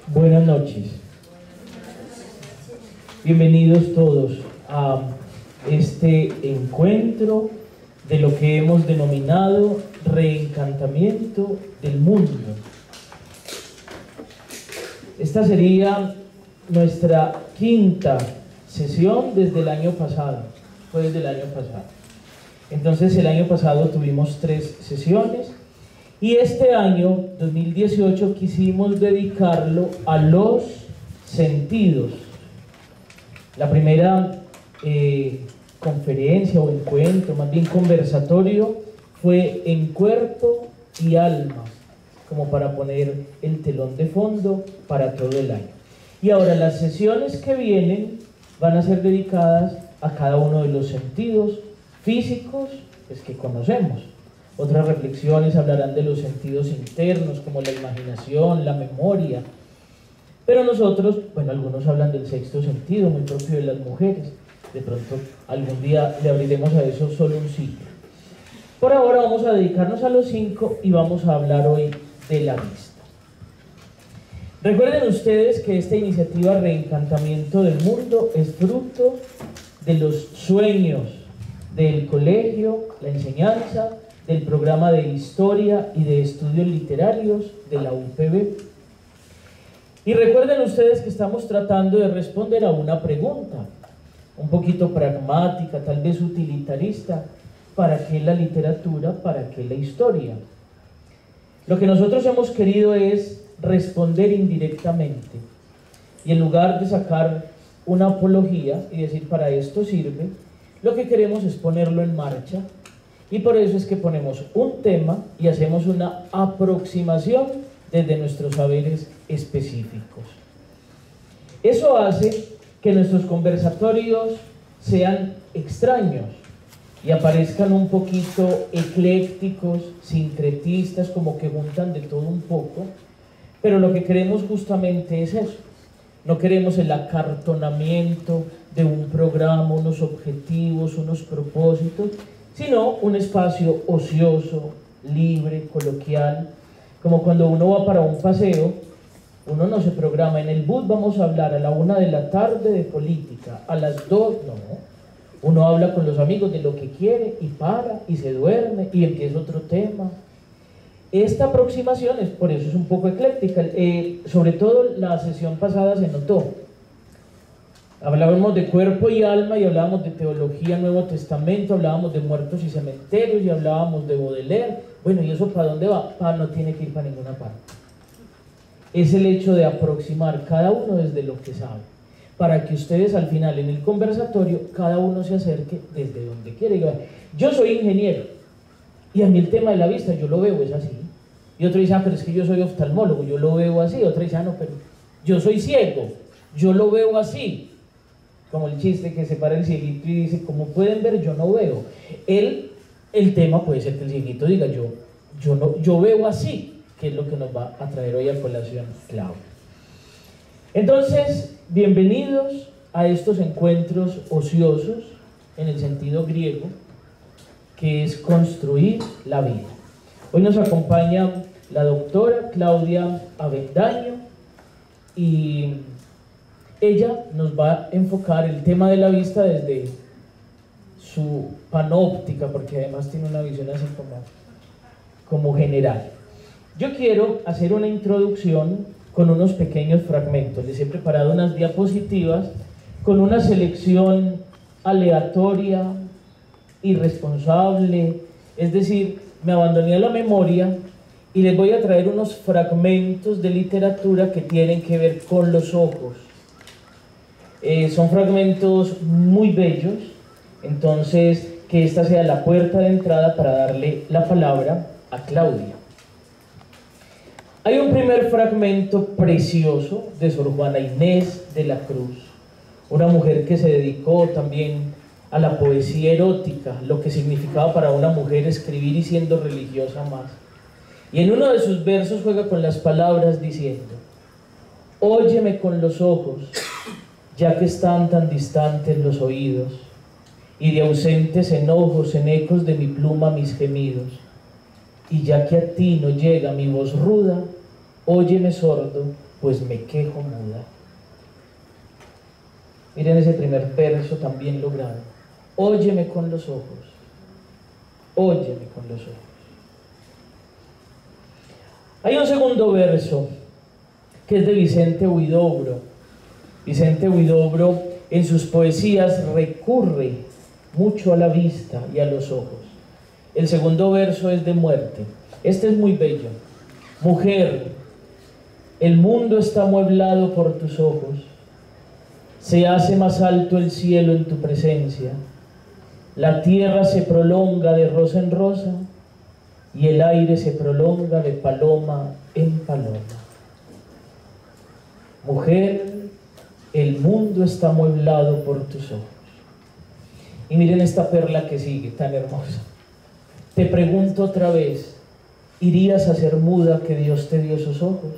Buenas noches. Bienvenidos todos a este encuentro de lo que hemos denominado reencantamiento del mundo. Esta sería nuestra quinta sesión desde el año pasado. Fue desde el año pasado. Entonces el año pasado tuvimos 3 sesiones y este año 2018 quisimos dedicarlo a los sentidos. La primera conferencia o encuentro, más bien conversatorio, fue en cuerpo y alma, como para poner el telón de fondo para todo el año. Y ahora las sesiones que vienen van a ser dedicadas a cada uno de los sentidos físicos pues, que conocemos. Otras reflexiones hablarán de los sentidos internos, como la imaginación, la memoria. Pero nosotros, bueno, algunos hablan del sexto sentido, muy propio de las mujeres. De pronto, algún día le abriremos a eso solo un ciclo. Por ahora vamos a dedicarnos a los 5 y vamos a hablar hoy de la vista. Recuerden ustedes que esta iniciativa Reencantamiento del Mundo es fruto de los sueños del colegio, la enseñanza, del programa de historia y de estudios literarios de la UPB. Y recuerden ustedes que estamos tratando de responder a una pregunta, un poquito pragmática, tal vez utilitarista: ¿para qué la literatura? ¿Para qué la historia? Lo que nosotros hemos querido es responder indirectamente, y en lugar de sacar una apología y decir para esto sirve, lo que queremos es ponerlo en marcha, y por eso es que ponemos un tema y hacemos una aproximación desde nuestros saberes específicos. Eso hace que nuestros conversatorios sean extraños y aparezcan un poquito eclécticos, sincretistas, como que juntan de todo un poco, pero lo que queremos justamente es eso. No queremos el acartonamiento de un programa, unos objetivos, unos propósitos, sino un espacio ocioso, libre, coloquial, como cuando uno va para un paseo. Uno no se programa, en el bus vamos a hablar a la 1 de la tarde de política, a las 2, no. Uno habla con los amigos de lo que quiere y para, y se duerme, y empieza otro tema. Esta aproximación, por eso es un poco ecléctica, sobre todo la sesión pasada se notó. Hablábamos de cuerpo y alma, y hablábamos de teología, Nuevo Testamento, hablábamos de muertos y cementerios, y hablábamos de Baudelaire. Bueno, ¿y eso para dónde va? No tiene que ir para ninguna parte. Es el hecho de aproximar cada uno desde lo que sabe, para que ustedes al final en el conversatorio cada uno se acerque desde donde quiere. Yo soy ingeniero y a mí el tema de la vista yo lo veo es así, y otro dice, pero es que yo soy oftalmólogo, yo lo veo así. Otro dice, no, pero yo soy ciego, yo lo veo así, como el chiste que se para el cieguito y dice, como pueden ver, yo no veo. El tema puede ser que el cieguito diga, yo veo así, que es lo que nos va a traer hoy a colación Claudia. Entonces, bienvenidos a estos encuentros ociosos, en el sentido griego, que es construir la vida. Hoy nos acompaña la doctora Claudia Avendaño, y ella nos va a enfocar el tema de la vista desde su panóptica, porque además tiene una visión así como general. Yo quiero hacer una introducción con unos pequeños fragmentos. Les he preparado unas diapositivas con una selección aleatoria, irresponsable, es decir, me abandoné a la memoria y les voy a traer unos fragmentos de literatura que tienen que ver con los ojos. Son fragmentos muy bellos, entonces que esta sea la puerta de entrada para darle la palabra a Claudia. Hay un primer fragmento precioso de Sor Juana Inés de la Cruz, una mujer que se dedicó también a la poesía erótica, lo que significaba para una mujer escribir y siendo religiosa más. Y en uno de sus versos juega con las palabras diciendo: óyeme con los ojos, ya que están tan distantes los oídos, y de ausentes enojos en ecos de mi pluma mis gemidos. Y ya que a ti no llega mi voz ruda, óyeme sordo, pues me quejo muda. Miren ese primer verso tan bien logrado. Óyeme con los ojos, óyeme con los ojos. Hay un segundo verso que es de Vicente Huidobro. Vicente Huidobro en sus poesías recurre mucho a la vista y a los ojos. El segundo verso es de muerte. Este es muy bello. Mujer, el mundo está amueblado por tus ojos. Se hace más alto el cielo en tu presencia. La tierra se prolonga de rosa en rosa y el aire se prolonga de paloma en paloma. Mujer, el mundo está amueblado por tus ojos. Y miren esta perla que sigue, tan hermosa. Te pregunto otra vez, ¿irías a ser muda que Dios te dio esos ojos?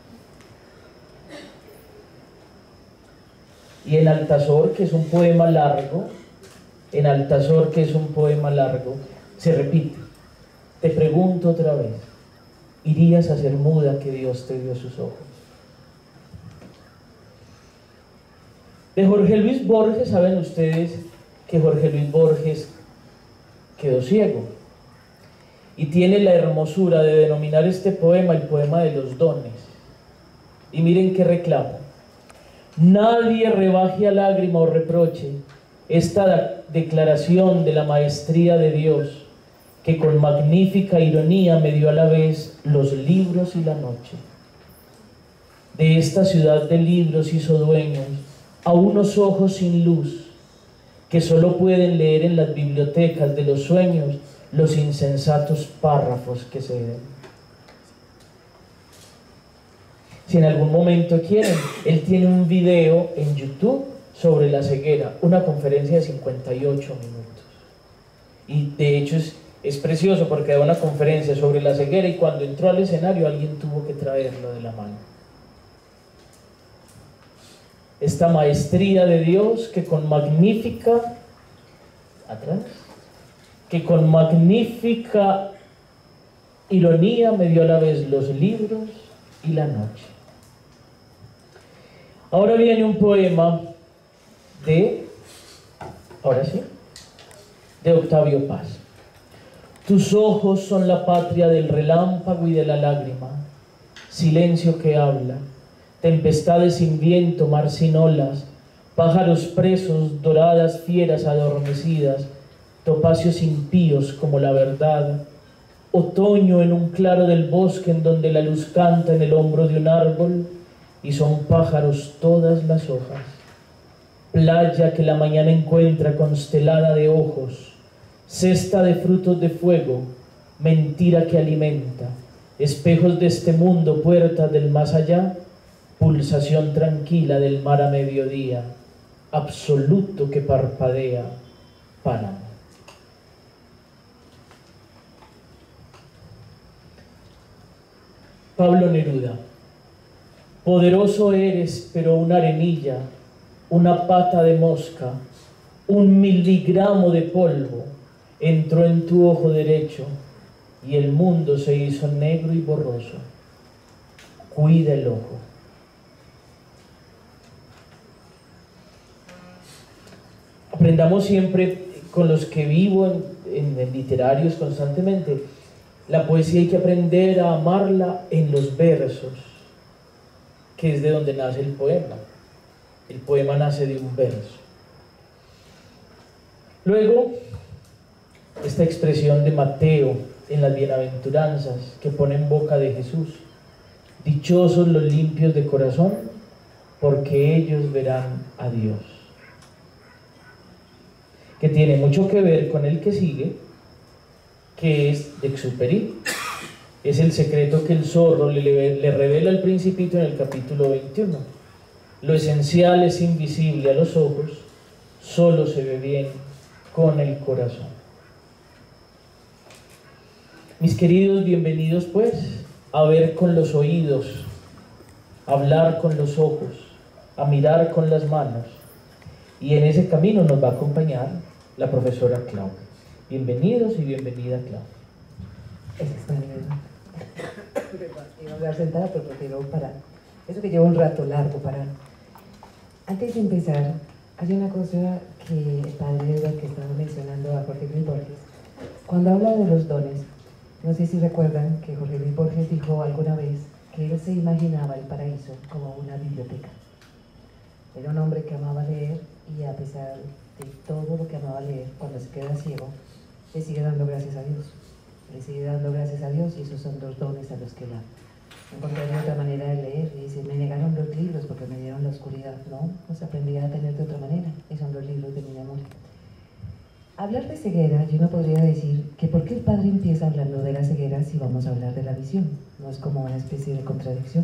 Y en Altazor, que es un poema largo, en Altazor, que es un poema largo, se repite. Te pregunto otra vez, ¿irías a ser muda que Dios te dio sus ojos? De Jorge Luis Borges, saben ustedes que Jorge Luis Borges quedó ciego y tiene la hermosura de denominar este poema el poema de los dones. Y miren qué reclamo. Nadie rebaje a lágrima o reproche esta declaración de la maestría de Dios, que con magnífica ironía me dio a la vez los libros y la noche. De esta ciudad de libros hizo dueños a unos ojos sin luz, que solo pueden leer en las bibliotecas de los sueños los insensatos párrafos que se ven. Si en algún momento quieren, él tiene un video en YouTube sobre la ceguera, una conferencia de 58 minutos. Y de hecho es precioso porque da una conferencia sobre la ceguera y cuando entró al escenario alguien tuvo que traerlo de la mano. Esta maestría de Dios que con magnífica ironía me dio a la vez los libros y la noche. Ahora viene un poema de Octavio Paz. Tus ojos son la patria del relámpago y de la lágrima, silencio que habla, tempestades sin viento, mar sin olas, pájaros presos, doradas fieras adormecidas, topacios impíos como la verdad, otoño en un claro del bosque en donde la luz canta en el hombro de un árbol y son pájaros todas las hojas, playa que la mañana encuentra constelada de ojos, cesta de frutos de fuego, mentira que alimenta, espejos de este mundo, puertas del más allá, pulsación tranquila del mar a mediodía, absoluto que parpadea, Panamá. Pablo Neruda. Poderoso eres, pero una arenilla, una pata de mosca, un miligramo de polvo entró en tu ojo derecho y el mundo se hizo negro y borroso. Cuida el ojo. Aprendamos siempre con los que vivo en literarios constantemente. La poesía hay que aprender a amarla en los versos, que es de donde nace el poema. El poema nace de un verso. Luego, esta expresión de Mateo en las bienaventuranzas que pone en boca de Jesús: dichosos los limpios de corazón, porque ellos verán a Dios. Que tiene mucho que ver con el que sigue, que es de Exupéry. Es el secreto que el zorro le revela al Principito en el capítulo 21. Lo esencial es invisible a los ojos, solo se ve bien con el corazón. Mis queridos, bienvenidos pues a ver con los oídos, a hablar con los ojos, a mirar con las manos. Y en ese camino nos va a acompañar la profesora Claudia. Bienvenidos y bienvenida, Claudia. Iba a hablar sentada, pero prefiero parar. Eso que lleva un rato largo para... Antes de empezar, hay una cosa que el padre Edward, que estaba mencionando a Jorge Luis Borges, cuando habla de los dones, no sé si recuerdan que Jorge Luis Borges dijo alguna vez que él se imaginaba el paraíso como una biblioteca. Era un hombre que amaba leer y a pesar de todo lo que amaba leer, cuando se queda ciego, le sigue dando gracias a Dios. Le sigue dando gracias a Dios y esos son los dones a los que va. Encontraría otra manera de leer y dice, me negaron los libros porque me dieron la oscuridad. No, pues aprendí a tener de otra manera y son los libros de mi memoria. Hablar de ceguera, yo no podría decir que por qué el padre empieza hablando de la ceguera si vamos a hablar de la visión. No es como una especie de contradicción.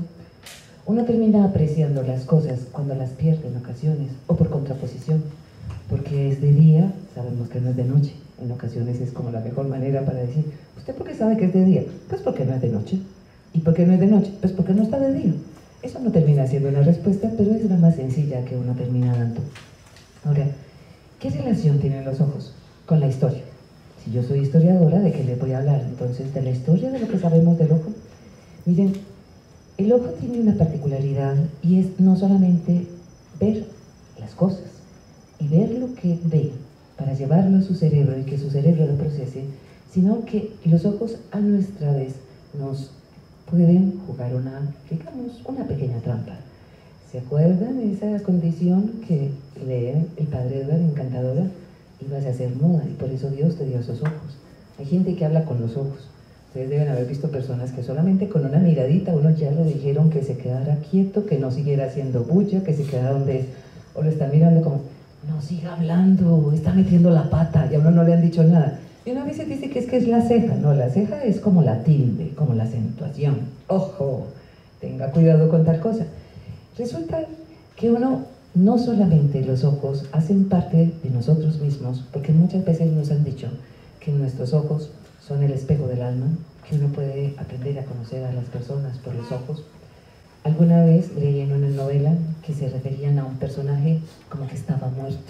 Uno termina apreciando las cosas cuando las pierde en ocasiones o por contraposición. Porque es de día, sabemos que no es de noche. En ocasiones es como la mejor manera para decir, ¿usted por qué sabe que es de día? Pues porque no es de noche. ¿Y por qué no es de noche? Pues porque no está de día. Eso no termina siendo una respuesta, pero es la más sencilla que uno termina dando. Ahora, ¿qué relación tienen los ojos con la historia? Si yo soy historiadora, ¿de qué les voy a hablar? Entonces, ¿de la historia de lo que sabemos del ojo? Miren, el ojo tiene una particularidad y es no solamente ver las cosas y ver lo que ve para llevarlo a su cerebro y que su cerebro lo procese, sino que los ojos a nuestra vez nos pueden jugar digamos, una pequeña trampa. ¿Se acuerdan de esa condición que lee el padre Edward, encantadora? Ibas a hacer muda y por eso Dios te dio esos ojos. Hay gente que habla con los ojos. Ustedes deben haber visto personas que solamente con una miradita uno ya le dijeron que se quedara quieto, que no siguiera haciendo bulla, que se quedara donde es, o lo están mirando como, no siga hablando, está metiendo la pata, y a uno no le han dicho nada. Y una vez se dice que es la ceja. No, la ceja es como la tilde, como la acentuación. ¡Ojo! Tenga cuidado con tal cosa. Resulta que uno, no solamente los ojos hacen parte de nosotros mismos, porque muchas veces nos han dicho que nuestros ojos son el espejo del alma, que uno puede aprender a conocer a las personas por los ojos. Alguna vez leí en una novela que se referían a un personaje como que estaba muerto.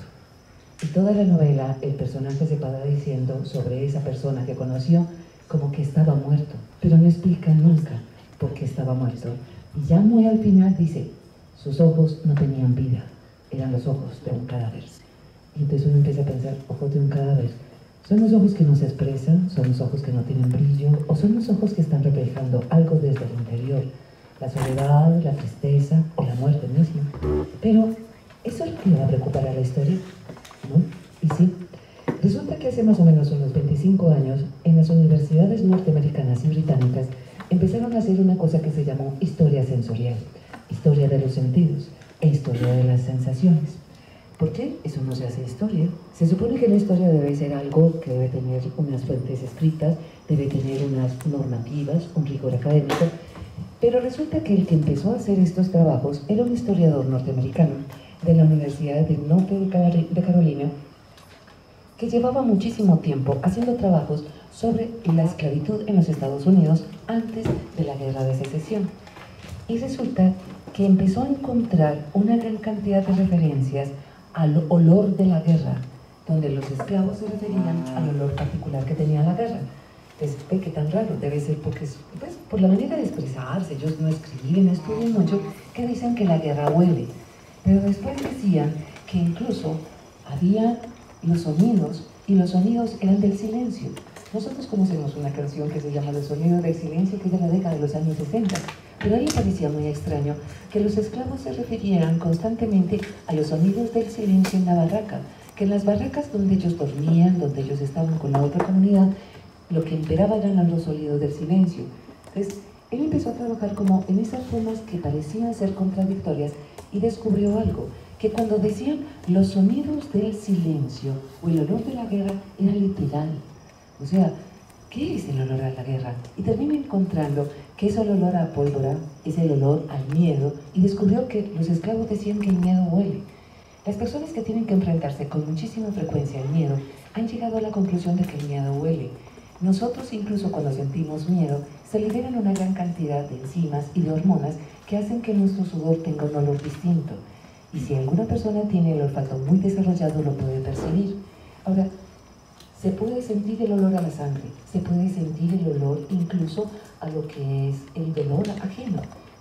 Y toda la novela el personaje se para diciendo sobre esa persona que conoció como que estaba muerto, pero no explica nunca por qué estaba muerto. Y ya muy al final dice, sus ojos no tenían vida, eran los ojos de un cadáver. Y entonces uno empieza a pensar, ojos de un cadáver, ¿son los ojos que no se expresan? ¿Son los ojos que no tienen brillo? ¿O son los ojos que están reflejando algo desde el interior? La soledad, la tristeza o la muerte misma. Pero, ¿eso es lo que le va a preocupar a la historia? ¿No? Y sí, resulta que hace más o menos unos 25 años, en las universidades norteamericanas y británicas, empezaron a hacer una cosa que se llamó historia sensorial, historia de los sentidos e historia de las sensaciones. ¿Por qué? Eso no se hace historia. Se supone que la historia debe ser algo que debe tener unas fuentes escritas, debe tener unas normativas, un rigor académico, pero resulta que el que empezó a hacer estos trabajos era un historiador norteamericano de la Universidad del Norte de Carolina, que llevaba muchísimo tiempo haciendo trabajos sobre la esclavitud en los Estados Unidos antes de la Guerra de Secesión. Y resulta que empezó a encontrar una gran cantidad de referencias al olor de la guerra, donde los esclavos se referían al olor particular que tenía la guerra. Entonces, ve qué tan raro, debe ser porque, pues, por la manera de expresarse, ellos no escriben, no estudian mucho, que dicen que la guerra huele. Pero después decían que incluso había los sonidos, y los sonidos eran del silencio. Nosotros conocemos una canción que se llama Los sonidos del silencio, que es de la década de los años 60, pero a él le parecía muy extraño que los esclavos se refirieran constantemente a los sonidos del silencio en la barraca, que en las barracas donde ellos dormían, donde ellos estaban con la otra comunidad, lo que imperaba eran los sonidos del silencio. Entonces, él empezó a trabajar como en esas formas que parecían ser contradictorias y descubrió algo, que cuando decían los sonidos del silencio o el olor de la guerra era literal. O sea, ¿qué es el olor a la guerra? Y terminó encontrando que es el olor a pólvora, es el olor al miedo, y descubrió que los esclavos decían que el miedo huele. Las personas que tienen que enfrentarse con muchísima frecuencia al miedo han llegado a la conclusión de que el miedo huele. Nosotros, incluso cuando sentimos miedo, se liberan una gran cantidad de enzimas y de hormonas que hacen que nuestro sudor tenga un olor distinto. Y si alguna persona tiene el olfato muy desarrollado, lo puede percibir. Ahora, se puede sentir el olor a la sangre, se puede sentir el olor incluso a lo que es el dolor ajeno.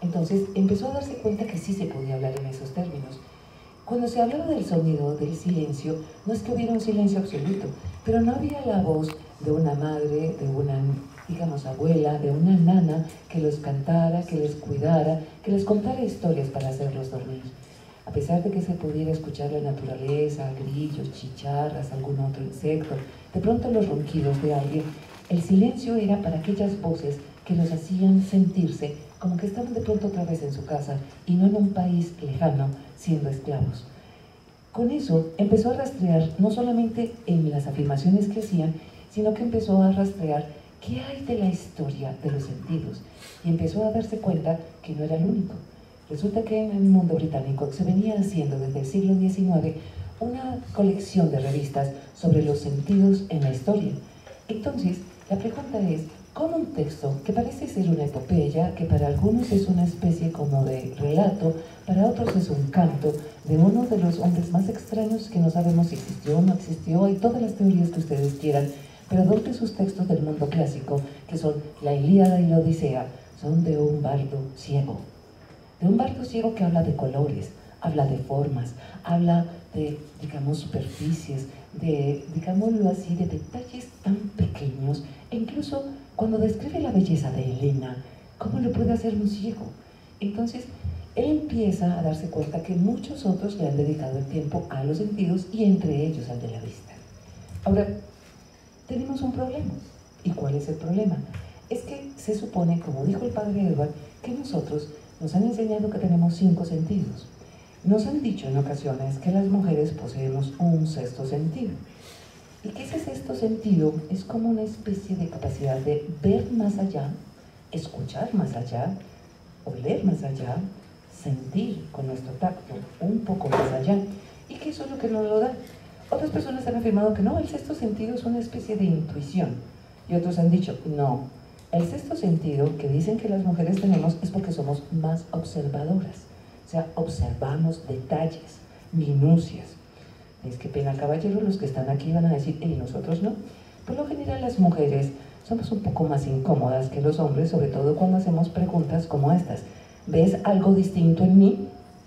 Entonces empezó a darse cuenta que sí se podía hablar en esos términos. Cuando se hablaba del sonido, del silencio, no es que hubiera un silencio absoluto, pero no había la voz de una madre, de una, digamos, abuela, de una nana que los cantara, que les cuidara, que les contara historias para hacerlos dormir. A pesar de que se pudiera escuchar la naturaleza, grillos, chicharras, algún otro insecto, de pronto los ronquidos de alguien, el silencio era para aquellas voces que los hacían sentirse como que estaban de pronto otra vez en su casa y no en un país lejano siendo esclavos. Con eso empezó a rastrear no solamente en las afirmaciones que hacían, sino que empezó a rastrear qué hay de la historia de los sentidos y empezó a darse cuenta que no era el único. Resulta que en el mundo británico se venía haciendo desde el siglo XIX una colección de revistas sobre los sentidos en la historia. Entonces, la pregunta es, ¿cómo un texto que parece ser una epopeya, que para algunos es una especie como de relato, para otros es un canto de uno de los hombres más extraños que no sabemos si existió o no existió, hay todas las teorías que ustedes quieran, pero dos de sus textos del mundo clásico, que son la Ilíada y la Odisea, son de un bardo ciego. De un bardo ciego que habla de colores, habla de formas, habla de, digamos, superficies, de, digámoslo así, de detalles tan pequeños, e incluso cuando describe la belleza de Helena, ¿cómo lo puede hacer un ciego? Entonces, él empieza a darse cuenta que muchos otros le han dedicado el tiempo a los sentidos y entre ellos al de la vista. Ahora, tenemos un problema. ¿Y cuál es el problema? Es que se supone, como dijo el padre Edward, que nosotros nos han enseñado que tenemos 5 sentidos. Nos han dicho en ocasiones que las mujeres poseemos un sexto sentido. Y que ese sexto sentido es como una especie de capacidad de ver más allá, escuchar más allá, oler más allá, sentir con nuestro tacto un poco más allá. Y que eso es lo que nos lo da. Otras personas han afirmado que no, el sexto sentido es una especie de intuición. Y otros han dicho, no, el sexto sentido que dicen que las mujeres tenemos es porque somos más observadoras. O sea, observamos detalles, minucias. Es que pena, caballero, los que están aquí van a decir, y nosotros no. Por lo general las mujeres somos un poco más incómodas que los hombres, sobre todo cuando hacemos preguntas como estas. ¿Ves algo distinto en mí?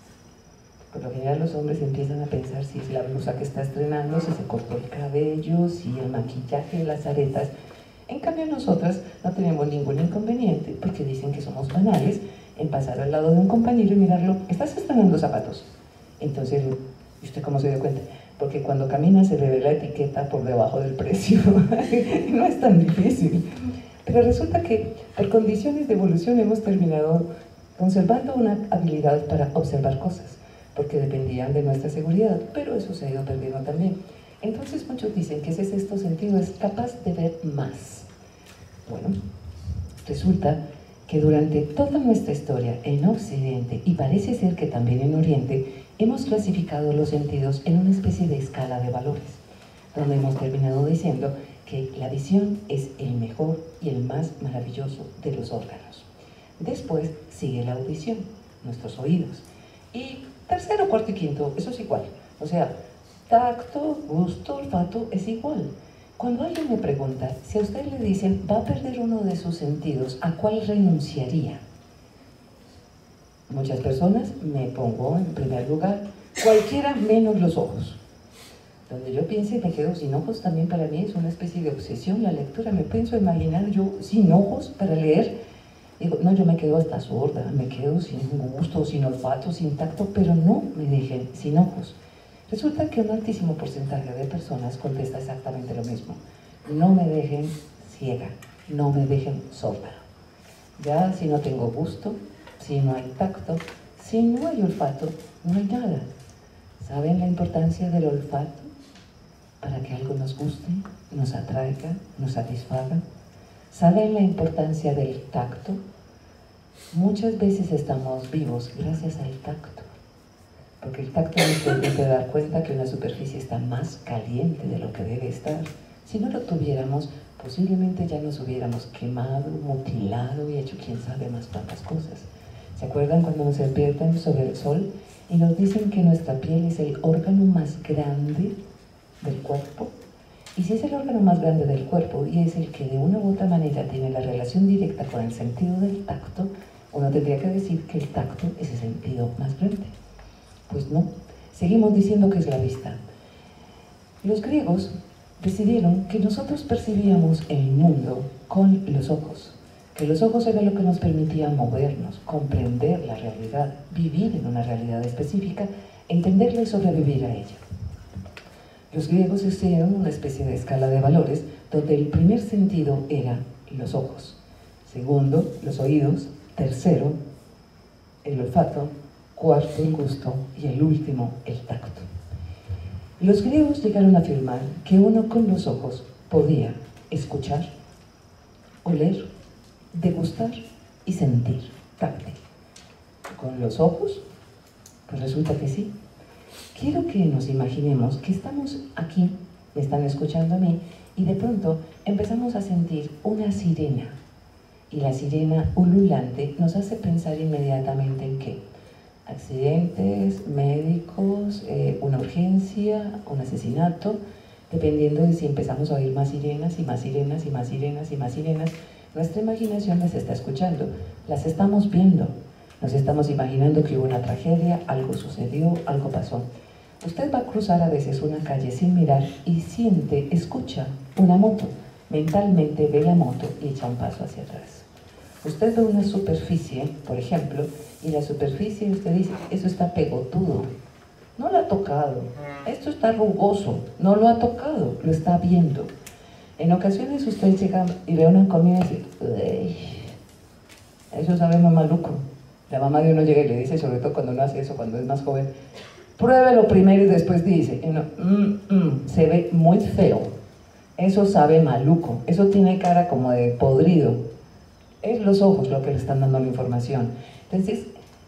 Por lo general los hombres empiezan a pensar si es la blusa que está estrenando, si se cortó el cabello, si el maquillaje, las aretas. En cambio nosotras no tenemos ningún inconveniente porque dicen que somos banales en pasar al lado de un compañero y mirarlo, ¿estás estrenando zapatos? Entonces, ¿y usted cómo se dio cuenta? Porque cuando camina se le ve la etiqueta por debajo del precio. No es tan difícil. Pero resulta que por condiciones de evolución hemos terminado conservando una habilidad para observar cosas, porque dependían de nuestra seguridad, pero eso se ha ido perdiendo también. Entonces muchos dicen que ese sexto sentido es capaz de ver más. Bueno, resulta que durante toda nuestra historia en Occidente, y parece ser que también en Oriente, hemos clasificado los sentidos en una especie de escala de valores, donde hemos terminado diciendo que la visión es el mejor y el más maravilloso de los órganos. Después sigue la audición, nuestros oídos. Y tercero, cuarto y quinto, eso es igual. O sea, tacto, gusto, olfato es igual. Cuando alguien me pregunta, si a usted le dicen va a perder uno de sus sentidos, ¿a cuál renunciaría? Muchas personas me pongo en primer lugar, cualquiera menos los ojos. Donde yo piense y me quedo sin ojos, también para mí es una especie de obsesión la lectura. Me pienso imaginar yo sin ojos para leer. Digo, no, yo me quedo hasta sorda, me quedo sin gusto, sin olfato, sin tacto, pero no me dejen sin ojos. Resulta que un altísimo porcentaje de personas contesta exactamente lo mismo. No me dejen ciega, no me dejen sorda. Ya si no tengo gusto, si no hay tacto, si no hay olfato, no hay nada. ¿Saben la importancia del olfato? Para que algo nos guste, nos atraiga, nos satisfaga. ¿Saben la importancia del tacto? Muchas veces estamos vivos gracias al tacto. Porque el tacto nos permite dar cuenta que una superficie está más caliente de lo que debe estar. Si no lo tuviéramos, posiblemente ya nos hubiéramos quemado, mutilado y hecho quién sabe más cuántas cosas. ¿Se acuerdan cuando nos advierten sobre el sol y nos dicen que nuestra piel es el órgano más grande del cuerpo? Y si es el órgano más grande del cuerpo y es el que de una u otra manera tiene la relación directa con el sentido del tacto, Uno tendría que decir que el tacto es el sentido más frente. Pues no, seguimos diciendo que es la vista. Los griegos decidieron que nosotros percibíamos el mundo con los ojos, que los ojos eran lo que nos permitía movernos, comprender la realidad, vivir en una realidad específica, entenderla y sobrevivir a ella. Los griegos hicieron una especie de escala de valores donde el primer sentido era los ojos, segundo, los oídos, tercero, el olfato, cuarto, el gusto y el último, el tacto. Los griegos llegaron a afirmar que uno con los ojos podía escuchar, oler, degustar y sentir, táctil. ¿Con los ojos? Pues resulta que sí. Quiero que nos imaginemos que estamos aquí, me están escuchando a mí, y de pronto empezamos a sentir una sirena. Y la sirena ululante nos hace pensar inmediatamente en qué. Accidentes, médicos, una urgencia, un asesinato, dependiendo de si empezamos a oír más sirenas y más sirenas y más sirenas y más sirenas. Nuestra imaginación las está escuchando, las estamos viendo, nos estamos imaginando que hubo una tragedia, algo sucedió, algo pasó. Usted va a cruzar a veces una calle sin mirar y siente, escucha una moto, mentalmente ve la moto y echa un paso hacia atrás. Usted ve una superficie, por ejemplo, y la superficie usted dice, eso está pegotudo, no lo ha tocado, esto está rugoso, no lo ha tocado, lo está viendo. En ocasiones usted llega y ve una comida y dice, uy, eso sabe muy maluco. La mamá de uno llega y le dice, sobre todo cuando uno hace eso, cuando es más joven, pruébelo primero y después dice, y uno, se ve muy feo, eso sabe maluco, eso tiene cara como de podrido. Es los ojos lo que le están dando la información. Entonces,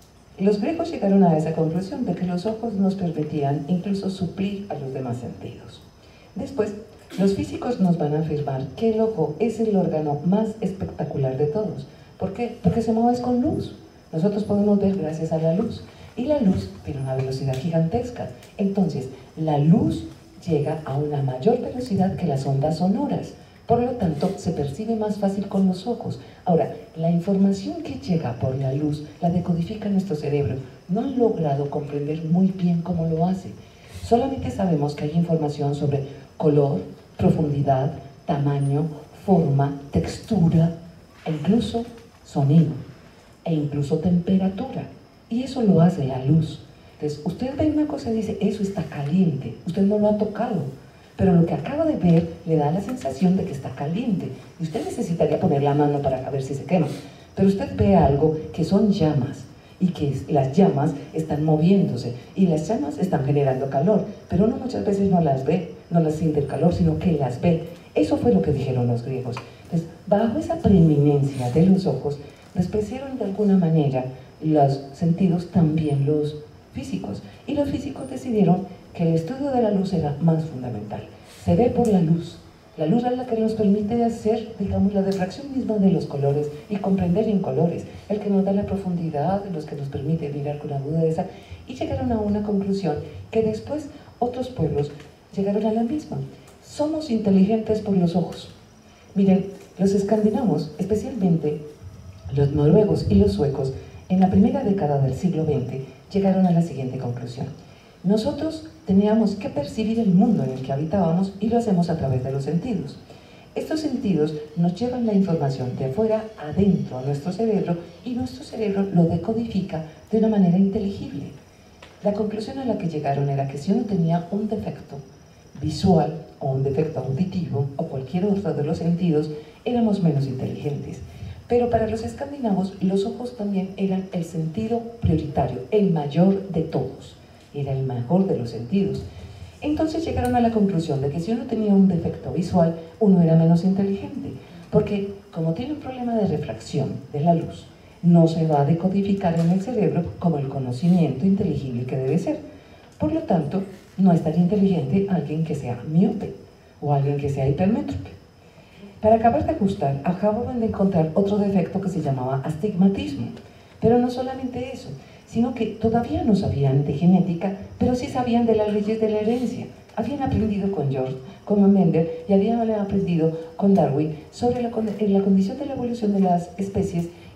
los griegos llegaron a esa conclusión de que los ojos nos permitían incluso suplir a los demás sentidos. Después, los físicos nos van a afirmar que el ojo es el órgano más espectacular de todos. ¿Por qué? Porque se mueve con luz. Nosotros podemos ver gracias a la luz. Y la luz tiene una velocidad gigantesca. Entonces, la luz llega a una mayor velocidad que las ondas sonoras. Por lo tanto, se percibe más fácil con los ojos. Ahora, la información que llega por la luz la decodifica nuestro cerebro. No han logrado comprender muy bien cómo lo hace. Solamente sabemos que hay información sobre color, profundidad, tamaño, forma, textura, e incluso sonido, e incluso temperatura. Y eso lo hace la luz. Entonces, usted ve una cosa y dice, eso está caliente. Usted no lo ha tocado, pero lo que acaba de ver le da la sensación de que está caliente. Y usted necesitaría poner la mano para ver si se quema. Pero usted ve algo que son llamas, y que las llamas están moviéndose, y las llamas están generando calor, pero uno muchas veces no las ve, no las siente el calor, sino que las ve. Eso fue lo que dijeron los griegos. Entonces, bajo esa preeminencia de los ojos, despreciaron de alguna manera los sentidos, también los físicos. Y los físicos decidieron que el estudio de la luz era más fundamental. Se ve por la luz. La luz es la que nos permite hacer, digamos, la diffracción misma de los colores y comprender en colores, el que nos da la profundidad, los que nos permite mirar con agudeza, y llegaron a una conclusión que después otros pueblos llegaron a la misma. Somos inteligentes por los ojos. Miren, los escandinavos, especialmente los noruegos y los suecos, en la primera década del siglo XX, llegaron a la siguiente conclusión. Nosotros teníamos que percibir el mundo en el que habitábamos y lo hacemos a través de los sentidos. Estos sentidos nos llevan la información de afuera adentro a nuestro cerebro y nuestro cerebro lo decodifica de una manera inteligible. La conclusión a la que llegaron era que si uno tenía un defecto visual o un defecto auditivo o cualquier otro de los sentidos, éramos menos inteligentes. Pero para los escandinavos, los ojos también eran el sentido prioritario, el mayor de todos. Era el mejor de los sentidos. Entonces llegaron a la conclusión de que si uno tenía un defecto visual, uno era menos inteligente, porque como tiene un problema de refracción de la luz, no se va a decodificar en el cerebro como el conocimiento inteligible que debe ser. Por lo tanto, no es tan inteligente alguien que sea miope o alguien que sea hipermétrope. Para acabar de ajustar, acababan de encontrar otro defecto que se llamaba astigmatismo. Pero no solamente eso, sino que todavía no sabían de genética, pero sí sabían de las leyes de la herencia. Habían aprendido con George, con Mendel, y habían aprendido con Darwin sobre la condición de la evolución de las especies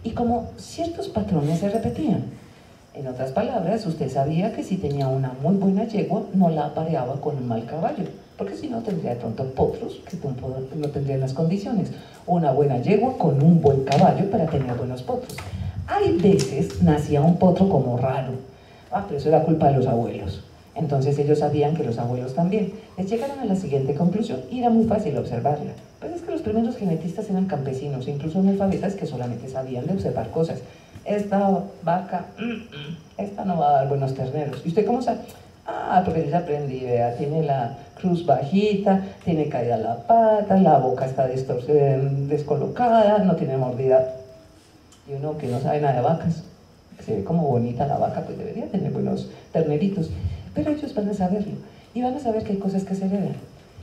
y como ciertos patrones se repetían. En otras palabras, usted sabía que si tenía una muy buena yegua, no la apareaba con un mal caballo, porque si no tendría de pronto potros que no tendrían las condiciones. Una buena yegua con un buen caballo para tener buenos potros. Hay veces nacía un potro como raro, pero eso era culpa de los abuelos. Entonces ellos sabían que los abuelos también. Les llegaron a la siguiente conclusión y era muy fácil observarla. Pues es que los primeros genetistas eran campesinos, incluso analfabetas que solamente sabían de observar cosas. Esta vaca, esta no va a dar buenos terneros. ¿Y usted cómo sabe? Porque yo ya aprendí, vea, tiene la cruz bajita, tiene caída la pata, la boca está descolocada, no tiene mordida. Y uno que no sabe nada de vacas, que se ve como bonita la vaca, pues debería tener buenos terneritos. Pero ellos van a saberlo, y van a saber que hay cosas que se heredan.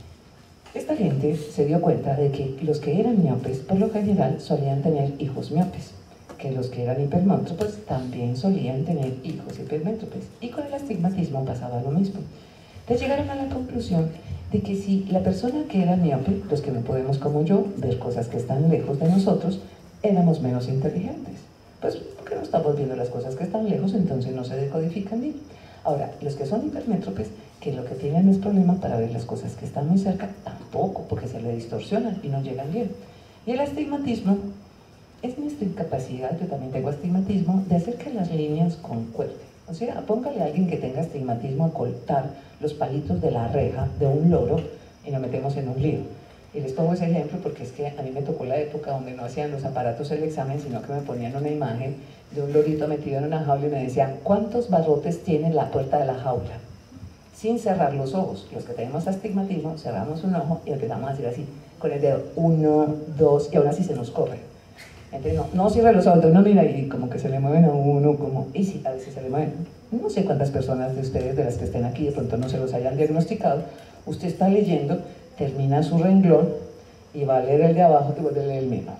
Esta gente se dio cuenta de que los que eran miopes, por lo general, solían tener hijos miopes, que los que eran hipermétropes también solían tener hijos hipermétropes, y con el astigmatismo pasaba lo mismo. Entonces llegaron a la conclusión de que si la persona que era miope, los que no podemos como yo ver cosas que están lejos de nosotros, éramos menos inteligentes. Pues porque no estamos viendo las cosas que están lejos, entonces no se decodifican bien. Ahora, los que son hipermétropes, que lo que tienen es problema para ver las cosas que están muy cerca, tampoco, porque se le distorsionan y no llegan bien. Y el astigmatismo es nuestra incapacidad, yo también tengo astigmatismo, de hacer que las líneas concuerden. O sea, póngale a alguien que tenga astigmatismo a cortar los palitos de la reja de un loro y nos metemos en un lío. Y les pongo ese ejemplo porque es que a mí me tocó la época donde no hacían los aparatos el examen, sino que me ponían una imagen de un lorito metido en una jaula y me decían ¿cuántos barrotes tiene la puerta de la jaula? Sin cerrar los ojos. Los que tenemos astigmatismo cerramos un ojo y empezamos a decir así con el dedo 1, 2 y aún así se nos corre. Entonces no cierra los ojos, uno mira y como que se le mueven a uno, como, y sí, a veces se le mueven. No sé cuántas personas de ustedes, de las que estén aquí, de pronto no se los hayan diagnosticado. Usted está leyendo, termina su renglón y va a leer el de abajo y vuelve a leer el mismo.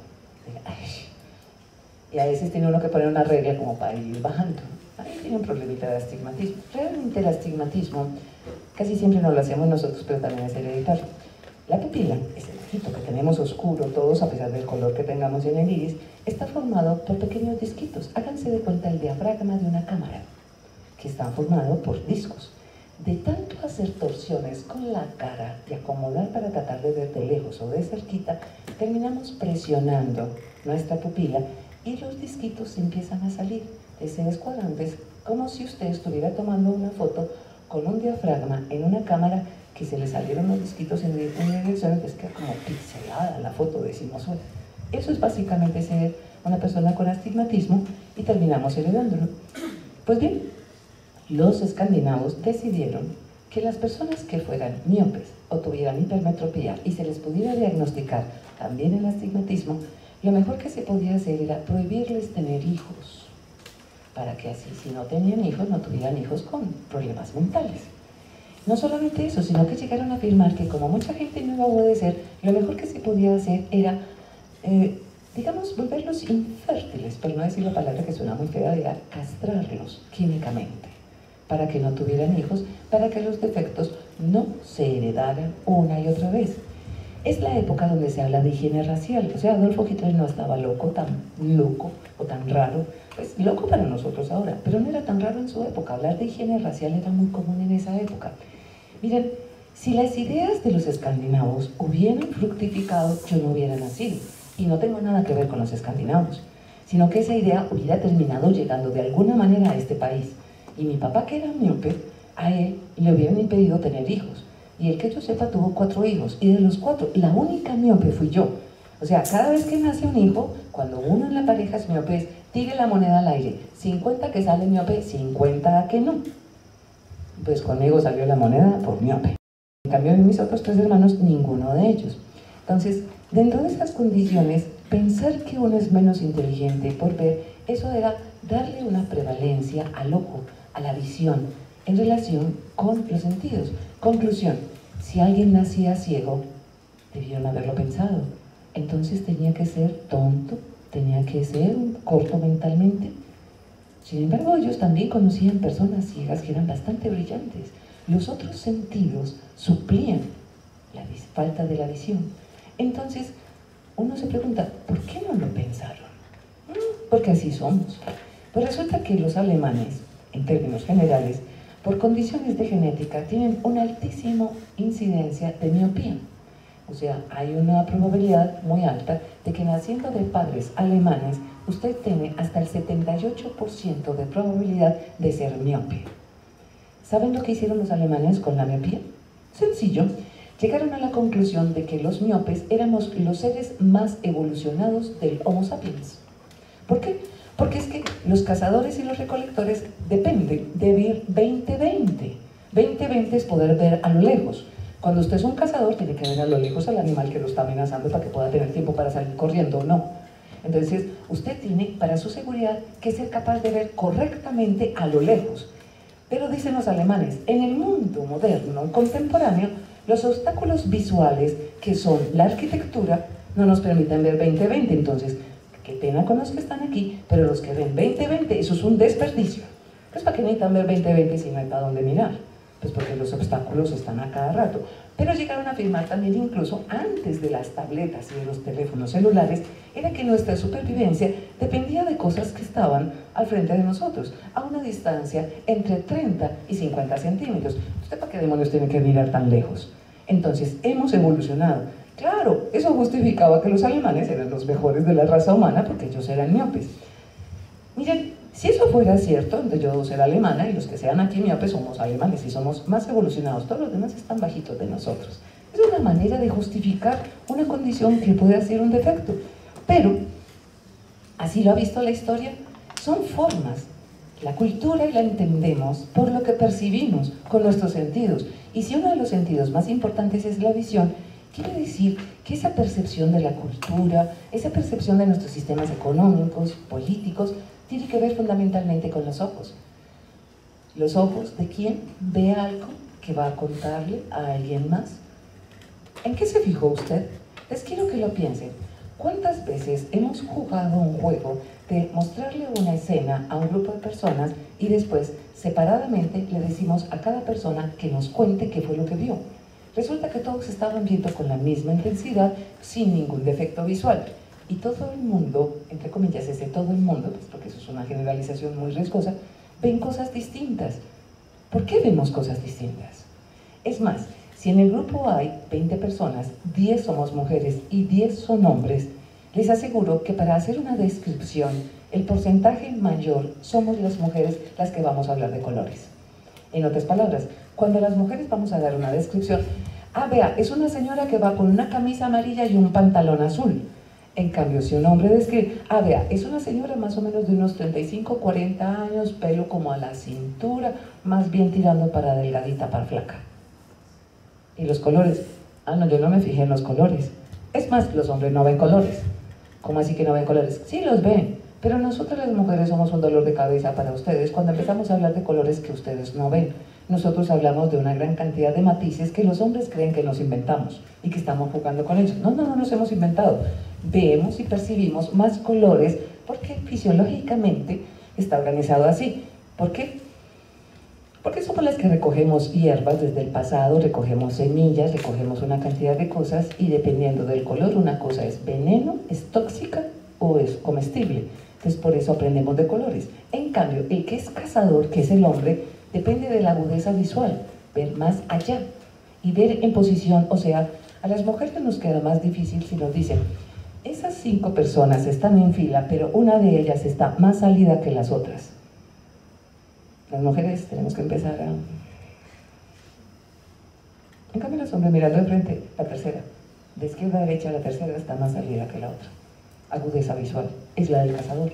Y a veces tiene uno que poner una regla como para ir bajando. Ahí tiene un problemita de astigmatismo. Realmente el astigmatismo casi siempre no lo hacemos nosotros, pero también es hereditario. La pupila, ese ojito que tenemos oscuro todos, a pesar del color que tengamos en el iris, está formado por pequeños disquitos. Háganse de cuenta el diafragma de una cámara, que está formado por discos. De tanto hacer torsiones con la cara y acomodar para tratar de ver de lejos o de cerquita, terminamos presionando nuestra pupila y los disquitos empiezan a salir. Se descuadran, ¿ves? Como si usted estuviera tomando una foto con un diafragma en una cámara que se le salieron los disquitos en dirección, es que como pixelada la foto, decimos hoy. Eso es básicamente ser una persona con astigmatismo y terminamos heredándolo. Pues bien, los escandinavos decidieron que las personas que fueran miopes o tuvieran hipermetropía y se les pudiera diagnosticar también el astigmatismo, lo mejor que se podía hacer era prohibirles tener hijos, para que así, si no tenían hijos, no tuvieran hijos con problemas mentales. No solamente eso, sino que llegaron a afirmar que como mucha gente no iba a obedecer, lo mejor que se podía hacer era, digamos, volverlos infértiles, por no decir la palabra que suena muy fea, era castrarlos químicamente, para que no tuvieran hijos, para que los defectos no se heredaran una y otra vez. Es la época donde se habla de higiene racial, o sea, Adolfo Hitler no estaba loco, tan loco o tan raro, pues loco para nosotros ahora, pero no era tan raro en su época. Hablar de higiene racial era muy común en esa época. Miren, si las ideas de los escandinavos hubieran fructificado, yo no hubiera nacido, y no tengo nada que ver con los escandinavos, sino que esa idea hubiera terminado llegando de alguna manera a este país, y mi papá, que era miope, a él le hubieran impedido tener hijos. Y el que yo sepa tuvo 4 hijos, y de los 4, la única miope fui yo. O sea, cada vez que nace un hijo, cuando uno en la pareja es miope, es, tire la moneda al aire, 50 que sale miope, 50 que no. Pues conmigo salió la moneda por miope. En cambio, en mis otros 3 hermanos, ninguno de ellos. Entonces, dentro de esas condiciones, pensar que uno es menos inteligente por ver, eso era darle una prevalencia al ojo, a la visión, en relación con los sentidos. Conclusión, si alguien nacía ciego, debieron haberlo pensado. Entonces tenía que ser tonto, tenía que ser corto mentalmente. Sin embargo, ellos también conocían personas ciegas que eran bastante brillantes. Los otros sentidos suplían la falta de la visión. Entonces, uno se pregunta, ¿por qué no lo pensaron? porque así somos. Pues resulta que los alemanes, en términos generales, por condiciones de genética, tienen una altísima incidencia de miopía. O sea, hay una probabilidad muy alta de que naciendo de padres alemanes, usted tiene hasta el 78% de probabilidad de ser miope. ¿Saben lo que hicieron los alemanes con la miopía? Sencillo. Llegaron a la conclusión de que los miopes éramos los seres más evolucionados del Homo sapiens. ¿Por qué? Porque es que los cazadores y los recolectores dependen de ver 20-20. 20-20 es poder ver a lo lejos. Cuando usted es un cazador, tiene que ver a lo lejos al animal que lo está amenazando para que pueda tener tiempo para salir corriendo o no. Entonces, usted tiene, para su seguridad, que ser capaz de ver correctamente a lo lejos. Pero dicen los alemanes, en el mundo moderno, contemporáneo, los obstáculos visuales, que son la arquitectura, no nos permiten ver 20-20. Entonces, qué pena con los que están aquí, pero los que ven 20-20, eso es un desperdicio. Pues, ¿para qué necesitan ver 20-20 si no hay para dónde mirar? Pues porque los obstáculos están a cada rato. Pero llegaron a afirmar también, incluso antes de las tabletas y de los teléfonos celulares, era que nuestra supervivencia dependía de cosas que estaban al frente de nosotros, a una distancia entre 30 y 50 centímetros. ¿Usted para qué demonios tiene que mirar tan lejos? Entonces, hemos evolucionado. Claro, eso justificaba que los alemanes eran los mejores de la raza humana porque ellos eran miopes. Miren, si eso fuera cierto, entonces yo debo ser alemana y los que sean aquí miopes somos alemanes y somos más evolucionados, todos los demás están bajitos de nosotros. Es una manera de justificar una condición que puede ser un defecto, pero así lo ha visto la historia, son formas. La cultura la entendemos por lo que percibimos con nuestros sentidos, y si uno de los sentidos más importantes es la visión, quiere decir que esa percepción de la cultura, esa percepción de nuestros sistemas económicos, políticos, tiene que ver fundamentalmente con los ojos. Los ojos de quien ve algo que va a contarle a alguien más. ¿En qué se fijó usted? Les quiero que lo piensen. ¿Cuántas veces hemos jugado un juego de mostrarle una escena a un grupo de personas y después, separadamente, le decimos a cada persona que nos cuente qué fue lo que vio? Resulta que todos estaban viendo con la misma intensidad, sin ningún defecto visual. Y todo el mundo, entre comillas, ese todo el mundo, pues porque eso es una generalización muy riesgosa, ven cosas distintas. ¿Por qué vemos cosas distintas? Es más, si en el grupo hay 20 personas, 10 somos mujeres y 10 son hombres, les aseguro que para hacer una descripción, el porcentaje mayor somos las mujeres las que vamos a hablar de colores. En otras palabras, cuando las mujeres vamos a dar una descripción, vea, es una señora que va con una camisa amarilla y un pantalón azul. En cambio, si un hombre describe, vea, es una señora más o menos de unos 35, 40 años, pelo como a la cintura, más bien tirando para delgadita, para flaca. ¿Y los colores? No, yo no me fijé en los colores. Es más, los hombres no ven colores. ¿Cómo así que no ven colores? Sí los ven, pero nosotros las mujeres somos un dolor de cabeza para ustedes cuando empezamos a hablar de colores que ustedes no ven. Nosotros hablamos de una gran cantidad de matices que los hombres creen que nos inventamos y que estamos jugando con ellos. No nos hemos inventado. Vemos y percibimos más colores porque fisiológicamente está organizado así. ¿Por qué? Porque somos las que recogemos hierbas desde el pasado, recogemos semillas, recogemos una cantidad de cosas y dependiendo del color, una cosa es veneno, es tóxica o es comestible. Entonces por eso aprendemos de colores. En cambio, el que es cazador, que es el hombre, depende de la agudeza visual, ver más allá y ver en posición, o sea, a las mujeres nos queda más difícil si nos dicen, esas 5 personas están en fila, pero una de ellas está más salida que las otras. Las mujeres tenemos que empezar a... En cambio los hombres mirando de frente, la tercera, de izquierda a derecha, la tercera está más salida que la otra. Agudeza visual, es la del cazador.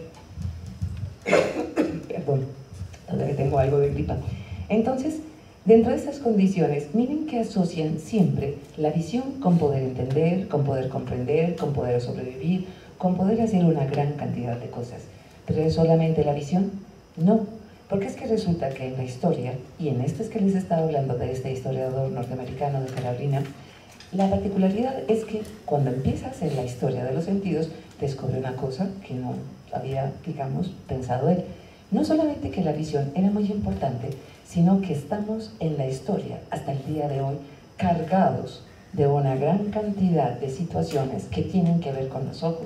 Perdón, todavía tengo algo de gripa. Entonces, dentro de esas condiciones, miren que asocian siempre la visión con poder entender, con poder comprender, con poder sobrevivir, con poder hacer una gran cantidad de cosas. ¿Pero es solamente la visión? No, porque es que resulta que en la historia, y en esto es que les estaba hablando de este historiador norteamericano de Carolina, la particularidad es que cuando empieza a hacer la historia de los sentidos, descubre una cosa que no había, digamos, pensado él. No solamente que la visión era muy importante, sino que estamos en la historia, hasta el día de hoy, cargados de una gran cantidad de situaciones que tienen que ver con los ojos.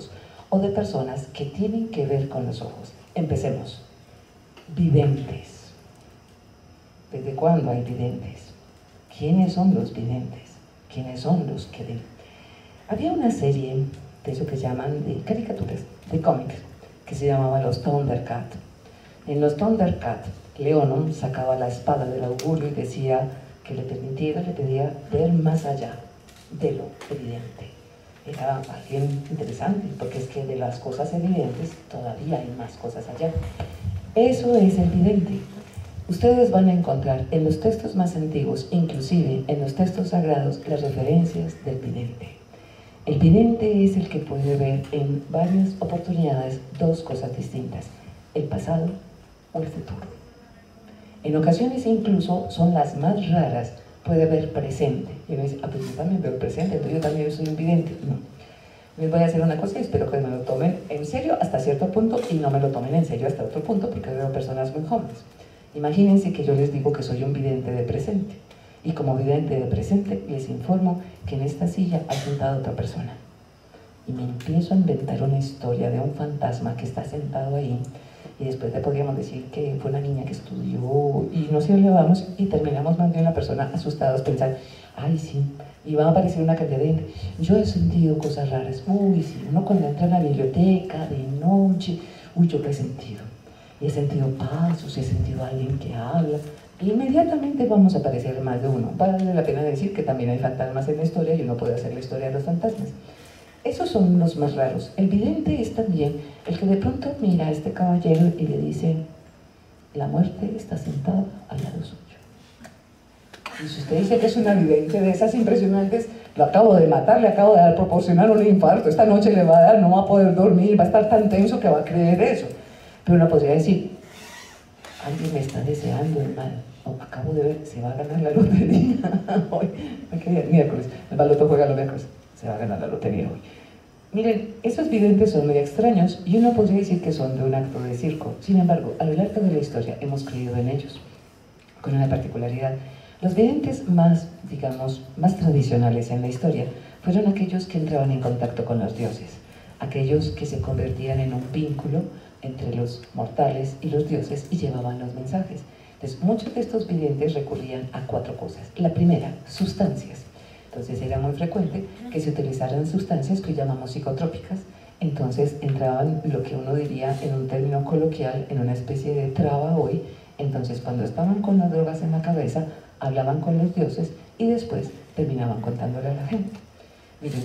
o de personas que tienen que ver con los ojos. Empecemos. Videntes. ¿Desde cuándo hay videntes? ¿Quiénes son los videntes? ¿Quiénes son los que ven? Había una serie de eso que llaman de caricaturas, de cómics, que se llamaba los Thundercats. En los Thundercats, Leono sacaba la espada del augurio y decía que le pedía ver más allá de lo evidente. Era alguien interesante, porque es que de las cosas evidentes todavía hay más cosas allá. Eso es el vidente. Ustedes van a encontrar en los textos más antiguos, inclusive en los textos sagrados, las referencias del vidente. El vidente es el que puede ver en varias oportunidades dos cosas distintas, el pasado o el futuro. En ocasiones incluso son las más raras, puede ver presente. Y uno dice, pues yo también veo presente, entonces yo también soy un vidente. No. Les voy a hacer una cosa y espero que me lo tomen en serio hasta cierto punto y no me lo tomen en serio hasta otro punto, porque veo personas muy jóvenes. Imagínense que yo les digo que soy un vidente de presente. Y como vidente de presente les informo que en esta silla ha sentado otra persona. Y me empiezo a inventar una historia de un fantasma que está sentado ahí. Y después le podríamos decir que fue una niña que estudió y nos elevamos y terminamos más bien la persona asustados pensando, ay sí, y va a aparecer una cantidad de gente. Yo he sentido cosas raras, uy sí, uno cuando entra a la biblioteca de noche, uy yo qué he sentido. Y he sentido pasos, he sentido a alguien que habla. Inmediatamente vamos a aparecer más de uno. Vale la pena decir que también hay fantasmas en la historia y uno puede hacer la historia de los fantasmas. Esos son los más raros. El vidente es también el que de pronto mira a este caballero y le dice, la muerte está sentada al lado suyo. Y si usted dice que es una vidente de esas impresionantes, lo acabo de matar, le acabo de proporcionar un infarto, esta noche le va a dar, no va a poder dormir, va a estar tan tenso que va a creer eso. Pero uno podría decir, alguien me está deseando el mal, o acabo de ver, se va a ganar la lotería hoy, miércoles, el baloto juega los miércoles, se va a ganar la lotería hoy. Miren, esos videntes son muy extraños y uno podría decir que son de un acto de circo. Sin embargo, a lo largo de la historia hemos creído en ellos, con una particularidad. Los videntes más, digamos, más tradicionales en la historia fueron aquellos que entraban en contacto con los dioses, aquellos que se convertían en un vínculo entre los mortales y los dioses y llevaban los mensajes. Entonces, muchos de estos videntes recurrían a cuatro cosas. La primera, sustancias. Entonces era muy frecuente que se utilizaran sustancias que llamamos psicotrópicas. Entonces entraban lo que uno diría en un término coloquial, en una especie de traba hoy. Entonces cuando estaban con las drogas en la cabeza, hablaban con los dioses y después terminaban contándole a la gente. Miren,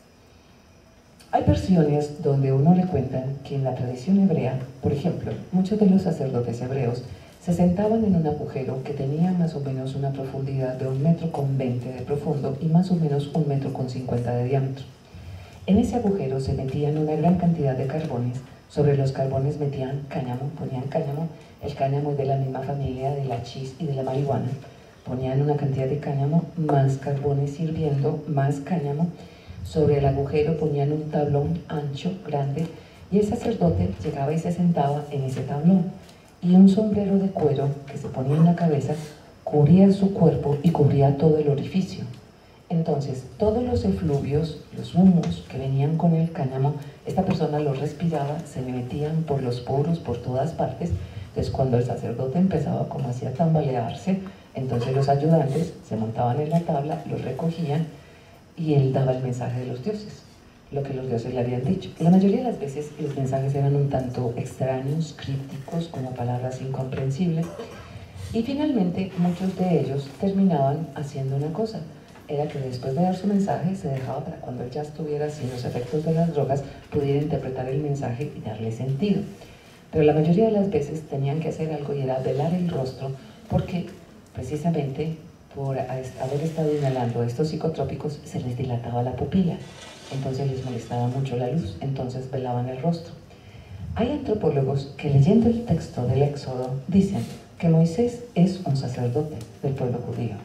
hay versiones donde uno le cuentan que en la tradición hebrea, por ejemplo, muchos de los sacerdotes hebreos se sentaban en un agujero que tenía más o menos una profundidad de 1,20 m de profundo y más o menos 1,50 m de diámetro. En ese agujero se metían una gran cantidad de carbones, sobre los carbones metían cáñamo, ponían cáñamo, el cáñamo es de la misma familia de la chis y de la marihuana, ponían una cantidad de cáñamo, más carbones hirviendo, más cáñamo, sobre el agujero ponían un tablón ancho, grande, y el sacerdote llegaba y se sentaba en ese tablón. Y un sombrero de cuero que se ponía en la cabeza cubría su cuerpo y cubría todo el orificio. Entonces, todos los efluvios, los humos que venían con el cáñamo, esta persona los respiraba, se le metían por los poros, por todas partes. Entonces, cuando el sacerdote empezaba como así a tambalearse, entonces los ayudantes se montaban en la tabla, los recogían y él daba el mensaje de los dioses, lo que los dioses le habían dicho. La mayoría de las veces los mensajes eran un tanto extraños, crípticos, como palabras incomprensibles, y finalmente muchos de ellos terminaban haciendo una cosa, era que después de dar su mensaje se dejaba para cuando él ya estuviera sin los efectos de las drogas, pudiera interpretar el mensaje y darle sentido. Pero la mayoría de las veces tenían que hacer algo y era velar el rostro, porque precisamente por haber estado inhalando estos psicotrópicos se les dilataba la pupila, entonces les molestaba mucho la luz, entonces velaban el rostro. Hay antropólogos que leyendo el texto del Éxodo dicen que Moisés es un sacerdote del pueblo judío.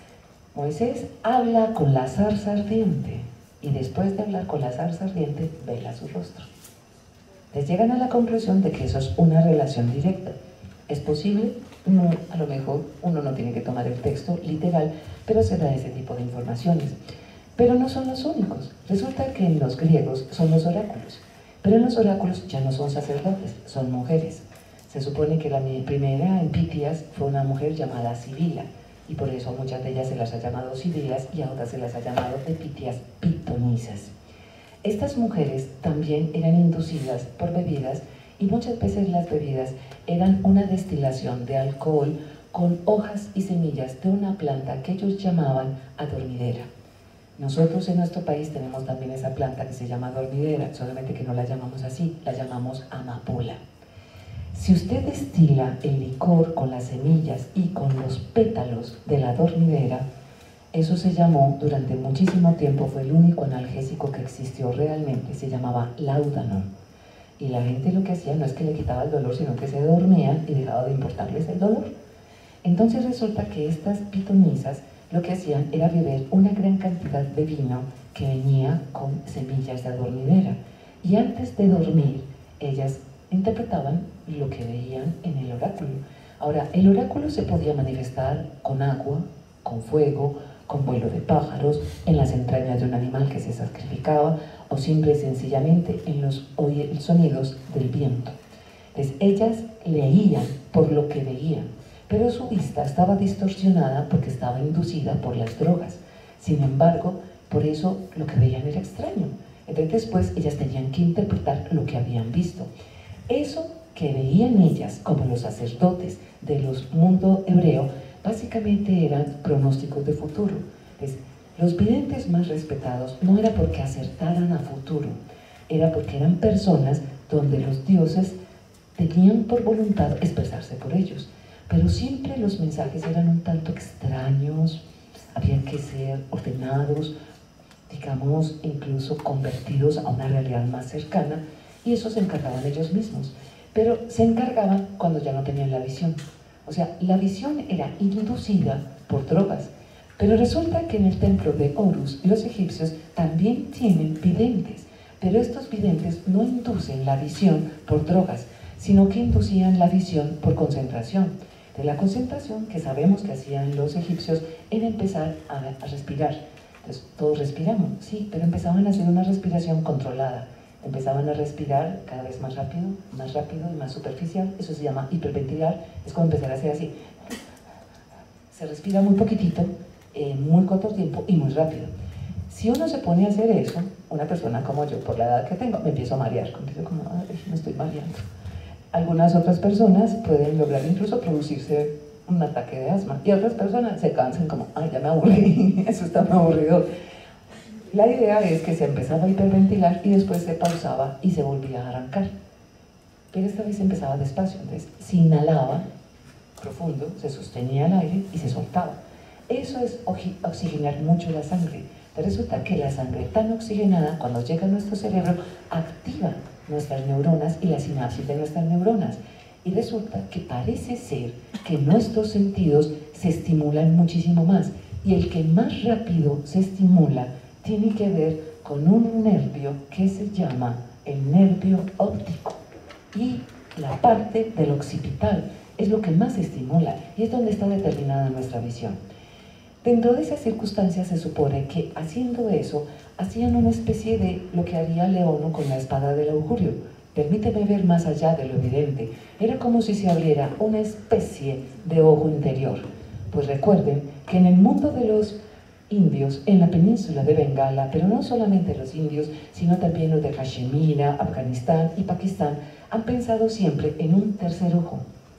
Moisés habla con la zarza ardiente y después de hablar con la zarza ardiente vela su rostro. Les llegan a la conclusión de que eso es una relación directa. ¿Es posible? No, a lo mejor uno no tiene que tomar el texto literal, pero se da ese tipo de informaciones. Pero no son los únicos. Resulta que en los griegos son los oráculos. Pero en los oráculos ya no son sacerdotes, son mujeres. Se supone que la primera en Pitias fue una mujer llamada Sibila, y por eso a muchas de ellas se las ha llamado Sibilas y a otras se las ha llamado de Pitias pitonisas. Estas mujeres también eran inducidas por bebidas, y muchas veces las bebidas eran una destilación de alcohol con hojas y semillas de una planta que ellos llamaban adormidera. Nosotros en nuestro país tenemos también esa planta que se llama adormidera, solamente que no la llamamos así, la llamamos amapola. Si usted destila el licor con las semillas y con los pétalos de la adormidera, eso se llamó durante muchísimo tiempo, fue el único analgésico que existió realmente, se llamaba láudano. Y la gente lo que hacía no es que le quitaba el dolor, sino que se dormían y dejaba de importarles el dolor. Entonces resulta que estas pitonisas lo que hacían era beber una gran cantidad de vino que venía con semillas de adormidera. Y antes de dormir, ellas interpretaban lo que veían en el oráculo. Ahora, el oráculo se podía manifestar con agua, con fuego, con vuelo de pájaros, en las entrañas de un animal que se sacrificaba, o simple y sencillamente en los sonidos del viento. Entonces, ellas leían por lo que veían, pero su vista estaba distorsionada porque estaba inducida por las drogas. Sin embargo, por eso lo que veían era extraño. Entonces después ellas tenían que interpretar lo que habían visto. Eso que veían ellas como los sacerdotes del mundo hebreo, básicamente eran pronósticos de futuro. Entonces, los videntes más respetados no era porque acertaran a futuro, era porque eran personas donde los dioses tenían por voluntad expresarse por ellos. Pero siempre los mensajes eran un tanto extraños, habían que ser ordenados, digamos, incluso convertidos a una realidad más cercana, y eso se encargaban ellos mismos. Pero se encargaban cuando ya no tenían la visión. O sea, la visión era inducida por drogas. Pero resulta que en el templo de Horus los egipcios también tienen videntes, pero estos videntes no inducen la visión por drogas, sino que inducían la visión por concentración. De la concentración que sabemos que hacían los egipcios era empezar a respirar. Entonces, todos respiramos, sí, pero empezaban a hacer una respiración controlada. Empezaban a respirar cada vez más rápido y más superficial. Eso se llama hiperventilar, es como empezar a hacer así. Se respira muy poquitito, en muy corto tiempo y muy rápido. Si uno se pone a hacer eso, una persona como yo, por la edad que tengo, me empiezo a marear, me estoy mareando. Algunas otras personas pueden lograr incluso producirse un ataque de asma, y otras personas se cansan como, ay, ya me aburrí, eso está muy aburrido. La idea es que se empezaba a hiperventilar y después se pausaba y se volvía a arrancar. Pero esta vez empezaba despacio, entonces se inhalaba profundo, se sostenía el aire y se soltaba. Eso es oxigenar mucho la sangre. Pero resulta que la sangre tan oxigenada, cuando llega a nuestro cerebro, activa nuestras neuronas y la sinapsis de nuestras neuronas. Y resulta que parece ser que nuestros sentidos se estimulan muchísimo más. Y el que más rápido se estimula tiene que ver con un nervio que se llama el nervio óptico. Y la parte del occipital es lo que más se estimula y es donde está determinada nuestra visión. Dentro de esas circunstancias se supone que haciendo eso, hacían una especie de lo que haría Leono con la espada del augurio. Permíteme ver más allá de lo evidente. Era como si se abriera una especie de ojo interior. Pues recuerden que en el mundo de los indios, en la península de Bengala, pero no solamente los indios, sino también los de Cachemira, Afganistán y Pakistán, han pensado siempre en un tercer ojo.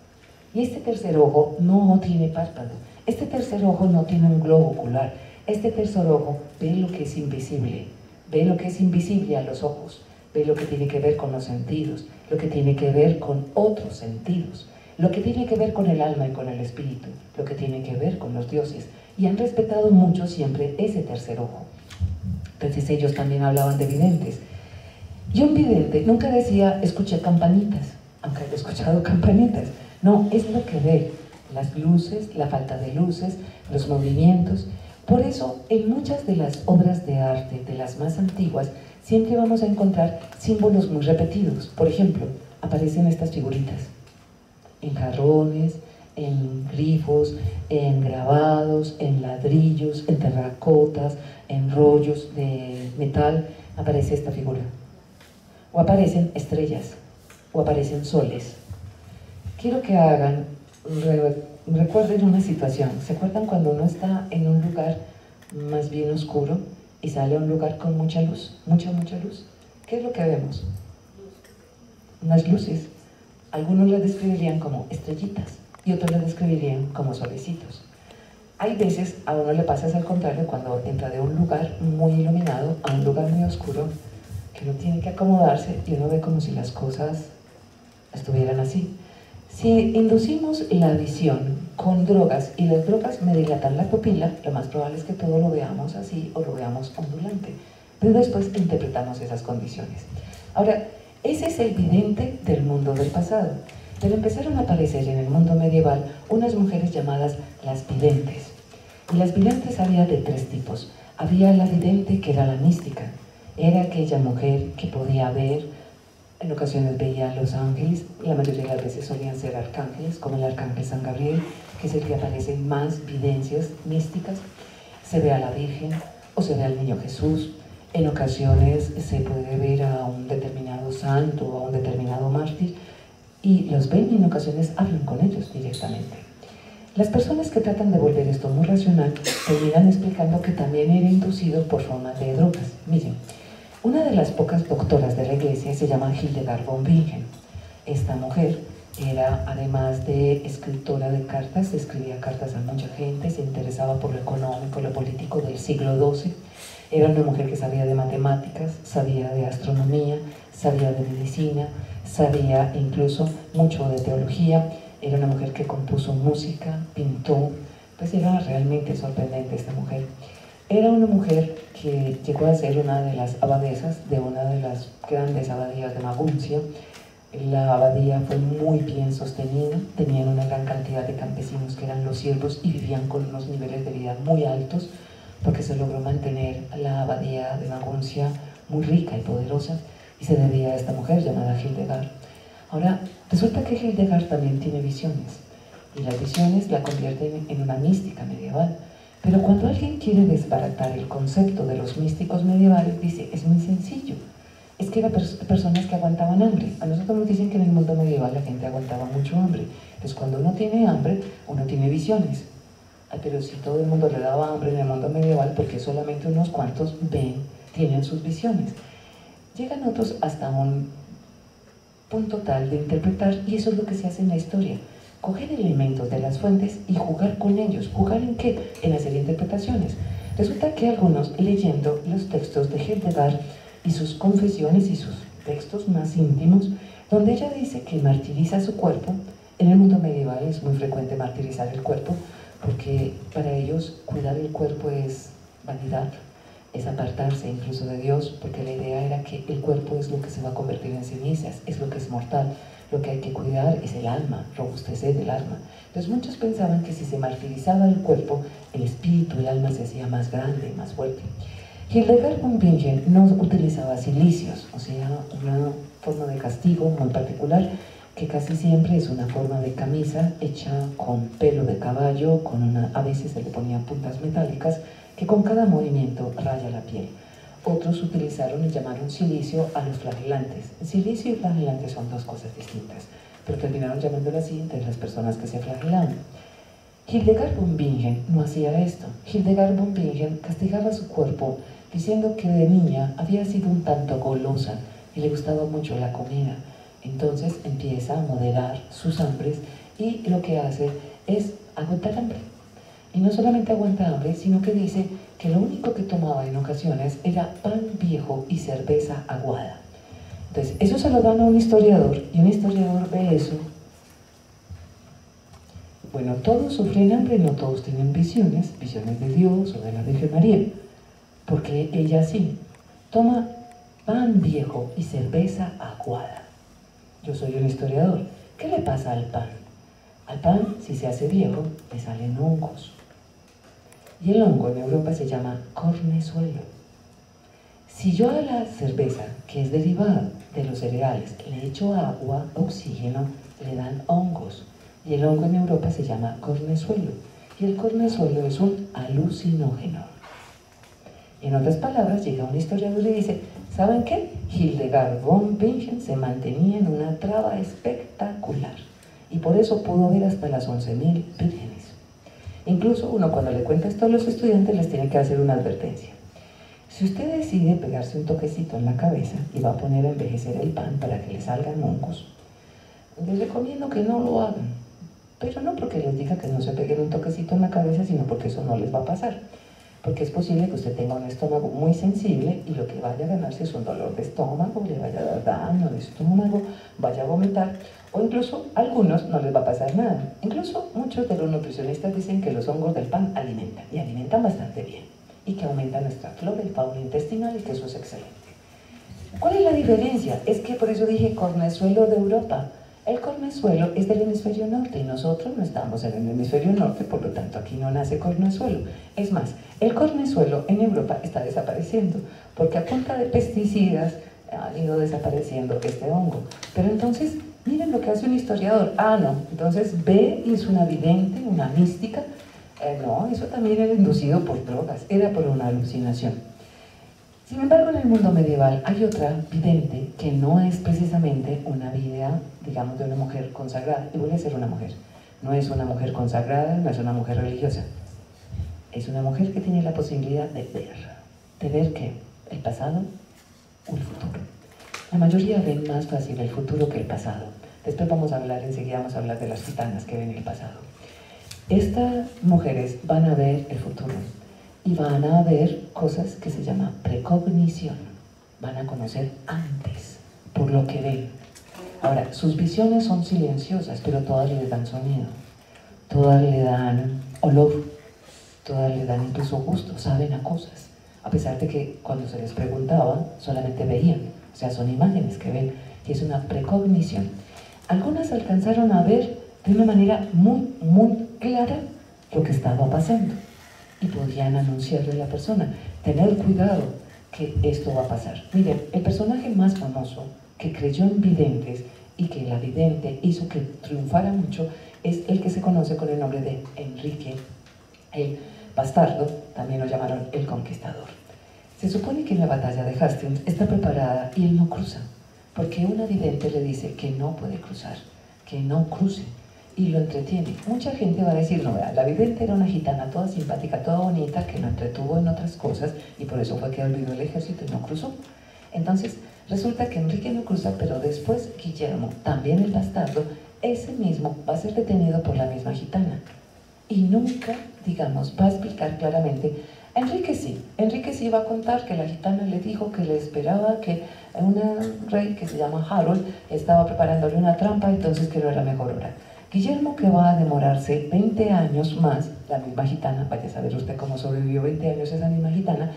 Y este tercer ojo no tiene párpado. Este tercer ojo no tiene un globo ocular. Este tercer ojo ve lo que es invisible, ve lo que es invisible a los ojos, ve lo que tiene que ver con los sentidos, lo que tiene que ver con otros sentidos, lo que tiene que ver con el alma y con el espíritu, lo que tiene que ver con los dioses. Y han respetado mucho siempre ese tercer ojo. Entonces ellos también hablaban de videntes. Y un vidente nunca decía, escuché campanitas, aunque haya escuchado campanitas. No, es lo que ve. Las luces, la falta de luces, los movimientos. Por eso, en muchas de las obras de arte, de las más antiguas, siempre vamos a encontrar símbolos muy repetidos. Por ejemplo, aparecen estas figuritas, en jarrones, en grifos, en grabados, en ladrillos, en terracotas, en rollos de metal, aparece esta figura. o aparecen estrellas, o aparecen soles. Quiero que recuerden una situación. ¿Se acuerdan cuando uno está en un lugar más bien oscuro y sale a un lugar con mucha luz, mucha luz? ¿Qué es lo que vemos? Unas luces. Algunos las describirían como estrellitas y otros las describirían como solecitos. Hay veces a uno le pasa al contrario cuando entra de un lugar muy iluminado a un lugar muy oscuro, que uno tiene que acomodarse y uno ve como si las cosas estuvieran así. Si inducimos la visión con drogas y las drogas me dilatan la pupila, lo más probable es que todo lo veamos así o lo veamos ondulante, pero después interpretamos esas condiciones. Ahora, ese es el vidente del mundo del pasado, pero empezaron a aparecer en el mundo medieval unas mujeres llamadas las videntes. Y las videntes había de tres tipos. Había la vidente que era la mística, era aquella mujer que podía ver, en ocasiones veía a los ángeles, la mayoría de las veces solían ser arcángeles, como el arcángel San Gabriel, que es el que aparece en más videncias místicas. Se ve a la Virgen o se ve al Niño Jesús. En ocasiones se puede ver a un determinado santo o a un determinado mártir y los ven y en ocasiones hablan con ellos directamente. Las personas que tratan de volver esto muy racional terminan explicando que también era inducido por forma de drogas. Miren, una de las pocas doctoras de la iglesia se llama Hildegard von Bingen. Esta mujer era, además de escritora de cartas, escribía cartas a mucha gente, se interesaba por lo económico, lo político del siglo XII. Era una mujer que sabía de matemáticas, sabía de astronomía, sabía de medicina, sabía incluso mucho de teología. Era una mujer que compuso música, pintó, pues era realmente sorprendente esta mujer. Era una mujer que llegó a ser una de las abadesas de una de las grandes abadías de Maguncia. La abadía fue muy bien sostenida, tenían una gran cantidad de campesinos que eran los siervos y vivían con unos niveles de vida muy altos, porque se logró mantener la abadía de Maguncia muy rica y poderosa, y se debía a esta mujer llamada Hildegard. Ahora, resulta que Hildegard también tiene visiones, y las visiones la convierten en una mística medieval. Pero cuando alguien quiere desbaratar el concepto de los místicos medievales, dice, es muy sencillo. Es que eran personas que aguantaban hambre. A nosotros nos dicen que en el mundo medieval la gente aguantaba mucho hambre. Entonces cuando uno tiene hambre, uno tiene visiones. Pero si todo el mundo le daba hambre en el mundo medieval, porque solamente unos cuantos tienen sus visiones. Llegan otros hasta un punto tal de interpretar, y eso es lo que se hace en la historia. Coger elementos de las fuentes y jugar con ellos. ¿Jugar en qué? En hacer interpretaciones. Resulta que algunos, leyendo los textos de Hildegard y sus confesiones y sus textos más íntimos, donde ella dice que martiriza su cuerpo, en el mundo medieval es muy frecuente martirizar el cuerpo, porque para ellos cuidar el cuerpo es vanidad, es apartarse incluso de Dios, porque la idea era que el cuerpo es lo que se va a convertir en cenizas, es lo que es mortal. Lo que hay que cuidar es el alma, robustecer el alma. Entonces muchos pensaban que si se martirizaba el cuerpo, el espíritu, el alma se hacía más grande, más fuerte. Hildegard von Bingen no utilizaba cilicios, o sea, una forma de castigo muy particular, que casi siempre es una forma de camisa hecha con pelo de caballo, a veces se le ponían puntas metálicas, que con cada movimiento raya la piel. Otros utilizaron y llamaron silicio a los flagelantes. Silicio y flagelante son dos cosas distintas, pero terminaron llamándolo así entre las personas que se flagelaban. Hildegard von Bingen no hacía esto. Hildegard von Bingen castigaba su cuerpo diciendo que de niña había sido un tanto golosa y le gustaba mucho la comida. Entonces empieza a moderar sus hambres y lo que hace es aguantar hambre. Y no solamente aguanta hambre, sino que dice que lo único que tomaba en ocasiones era pan viejo y cerveza aguada. Entonces, eso se lo dan a un historiador, y un historiador ve eso. Bueno, todos sufren hambre, no todos tienen visiones de Dios o de la Virgen María, porque ella sí, toma pan viejo y cerveza aguada. Yo soy un historiador. ¿Qué le pasa al pan? Al pan, si se hace viejo, le salen hongos. Y el hongo en Europa se llama cornezuelo. Si yo a la cerveza, que es derivada de los cereales, le echo agua, oxígeno, le dan hongos. Y el hongo en Europa se llama cornezuelo. Y el cornezuelo es un alucinógeno. En otras palabras, llega un historiador y dice, ¿saben qué? Hildegard von Bingen se mantenía en una traba espectacular y por eso pudo ver hasta las 11.000 vírgenes. Incluso uno cuando le cuenta esto a los estudiantes les tiene que hacer una advertencia. Si usted decide pegarse un toquecito en la cabeza y va a poner a envejecer el pan para que le salgan hongos, les recomiendo que no lo hagan, pero no porque les diga que no se peguen un toquecito en la cabeza, sino porque eso no les va a pasar. Porque es posible que usted tenga un estómago muy sensible y lo que vaya a ganarse es un dolor de estómago, le vaya a dar daño de estómago, vaya a vomitar, o incluso a algunos no les va a pasar nada. Incluso muchos de los nutricionistas dicen que los hongos del pan alimentan, y alimentan bastante bien, y que aumentan nuestra flora y fauna intestinal, y que eso es excelente. ¿Cuál es la diferencia? Es que por eso dije cornezuelo de Europa. El cornezuelo es del hemisferio norte y nosotros no estamos en el hemisferio norte, por lo tanto aquí no nace cornezuelo. Es más, el cornezuelo en Europa está desapareciendo, porque a punta de pesticidas ha ido desapareciendo este hongo. Pero entonces, miren lo que hace un historiador. Ah, no, entonces ve y es una vidente, una mística. No, eso también era inducido por drogas, era por una alucinación. Sin embargo, en el mundo medieval hay otra vidente que no es precisamente una vida, digamos, de una mujer consagrada. Y voy a ser una mujer. No es una mujer consagrada, no es una mujer religiosa. Es una mujer que tiene la posibilidad de ver. ¿De ver qué? ¿El pasado o el futuro? La mayoría ven más fácil el futuro que el pasado. Después enseguida vamos a hablar de las gitanas que ven el pasado. Estas mujeres van a ver el futuro. Y van a ver cosas que se llaman precognición. Van a conocer antes, por lo que ven. Ahora, sus visiones son silenciosas, pero todas le dan sonido. Todas le dan olor. Todas le dan incluso gusto, saben a cosas. A pesar de que cuando se les preguntaba, solamente veían. O sea, son imágenes que ven. Y es una precognición. Algunas alcanzaron a ver de una manera muy, muy clara lo que estaba pasando. Y podían anunciarle a la persona, tener cuidado que esto va a pasar. Miren, el personaje más famoso que creyó en videntes y que la vidente hizo que triunfara mucho es el que se conoce con el nombre de Enrique el Bastardo, también lo llamaron el Conquistador. Se supone que en la batalla de Hastings está preparada y él no cruza, porque una vidente le dice que no puede cruzar, que no cruce. Y lo entretiene. Mucha gente va a decir, no, vea, la vidente era una gitana toda simpática, toda bonita, que lo entretuvo en otras cosas y por eso fue que olvidó el ejército y no cruzó. Entonces, resulta que Enrique no cruza, pero después Guillermo, también el bastardo, ese mismo va a ser detenido por la misma gitana. Y nunca, digamos, va a explicar claramente. Enrique sí va a contar que la gitana le dijo que le esperaba que un rey que se llama Harold estaba preparándole una trampa, entonces que no era la mejor hora. Guillermo, que va a demorarse 20 años más, la misma gitana, vaya a saber usted cómo sobrevivió 20 años esa misma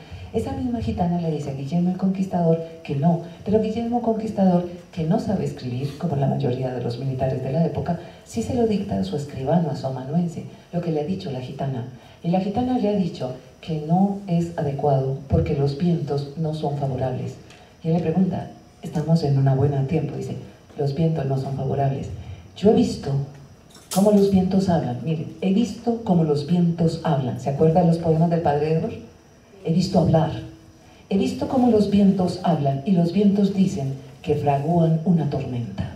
gitana le dice a Guillermo el Conquistador que no, pero Guillermo Conquistador, que no sabe escribir, como la mayoría de los militares de la época, sí se lo dicta a su escribano, a su amanuense, lo que le ha dicho la gitana. Y la gitana le ha dicho que no es adecuado porque los vientos no son favorables. Y él le pregunta, ¿estamos en una buena tiempo? Dice, los vientos no son favorables. Yo he visto cómo los vientos hablan. Miren, he visto cómo los vientos hablan. ¿Se acuerdan los poemas del padre Edward? He visto hablar. He visto cómo los vientos hablan y los vientos dicen que fragúan una tormenta.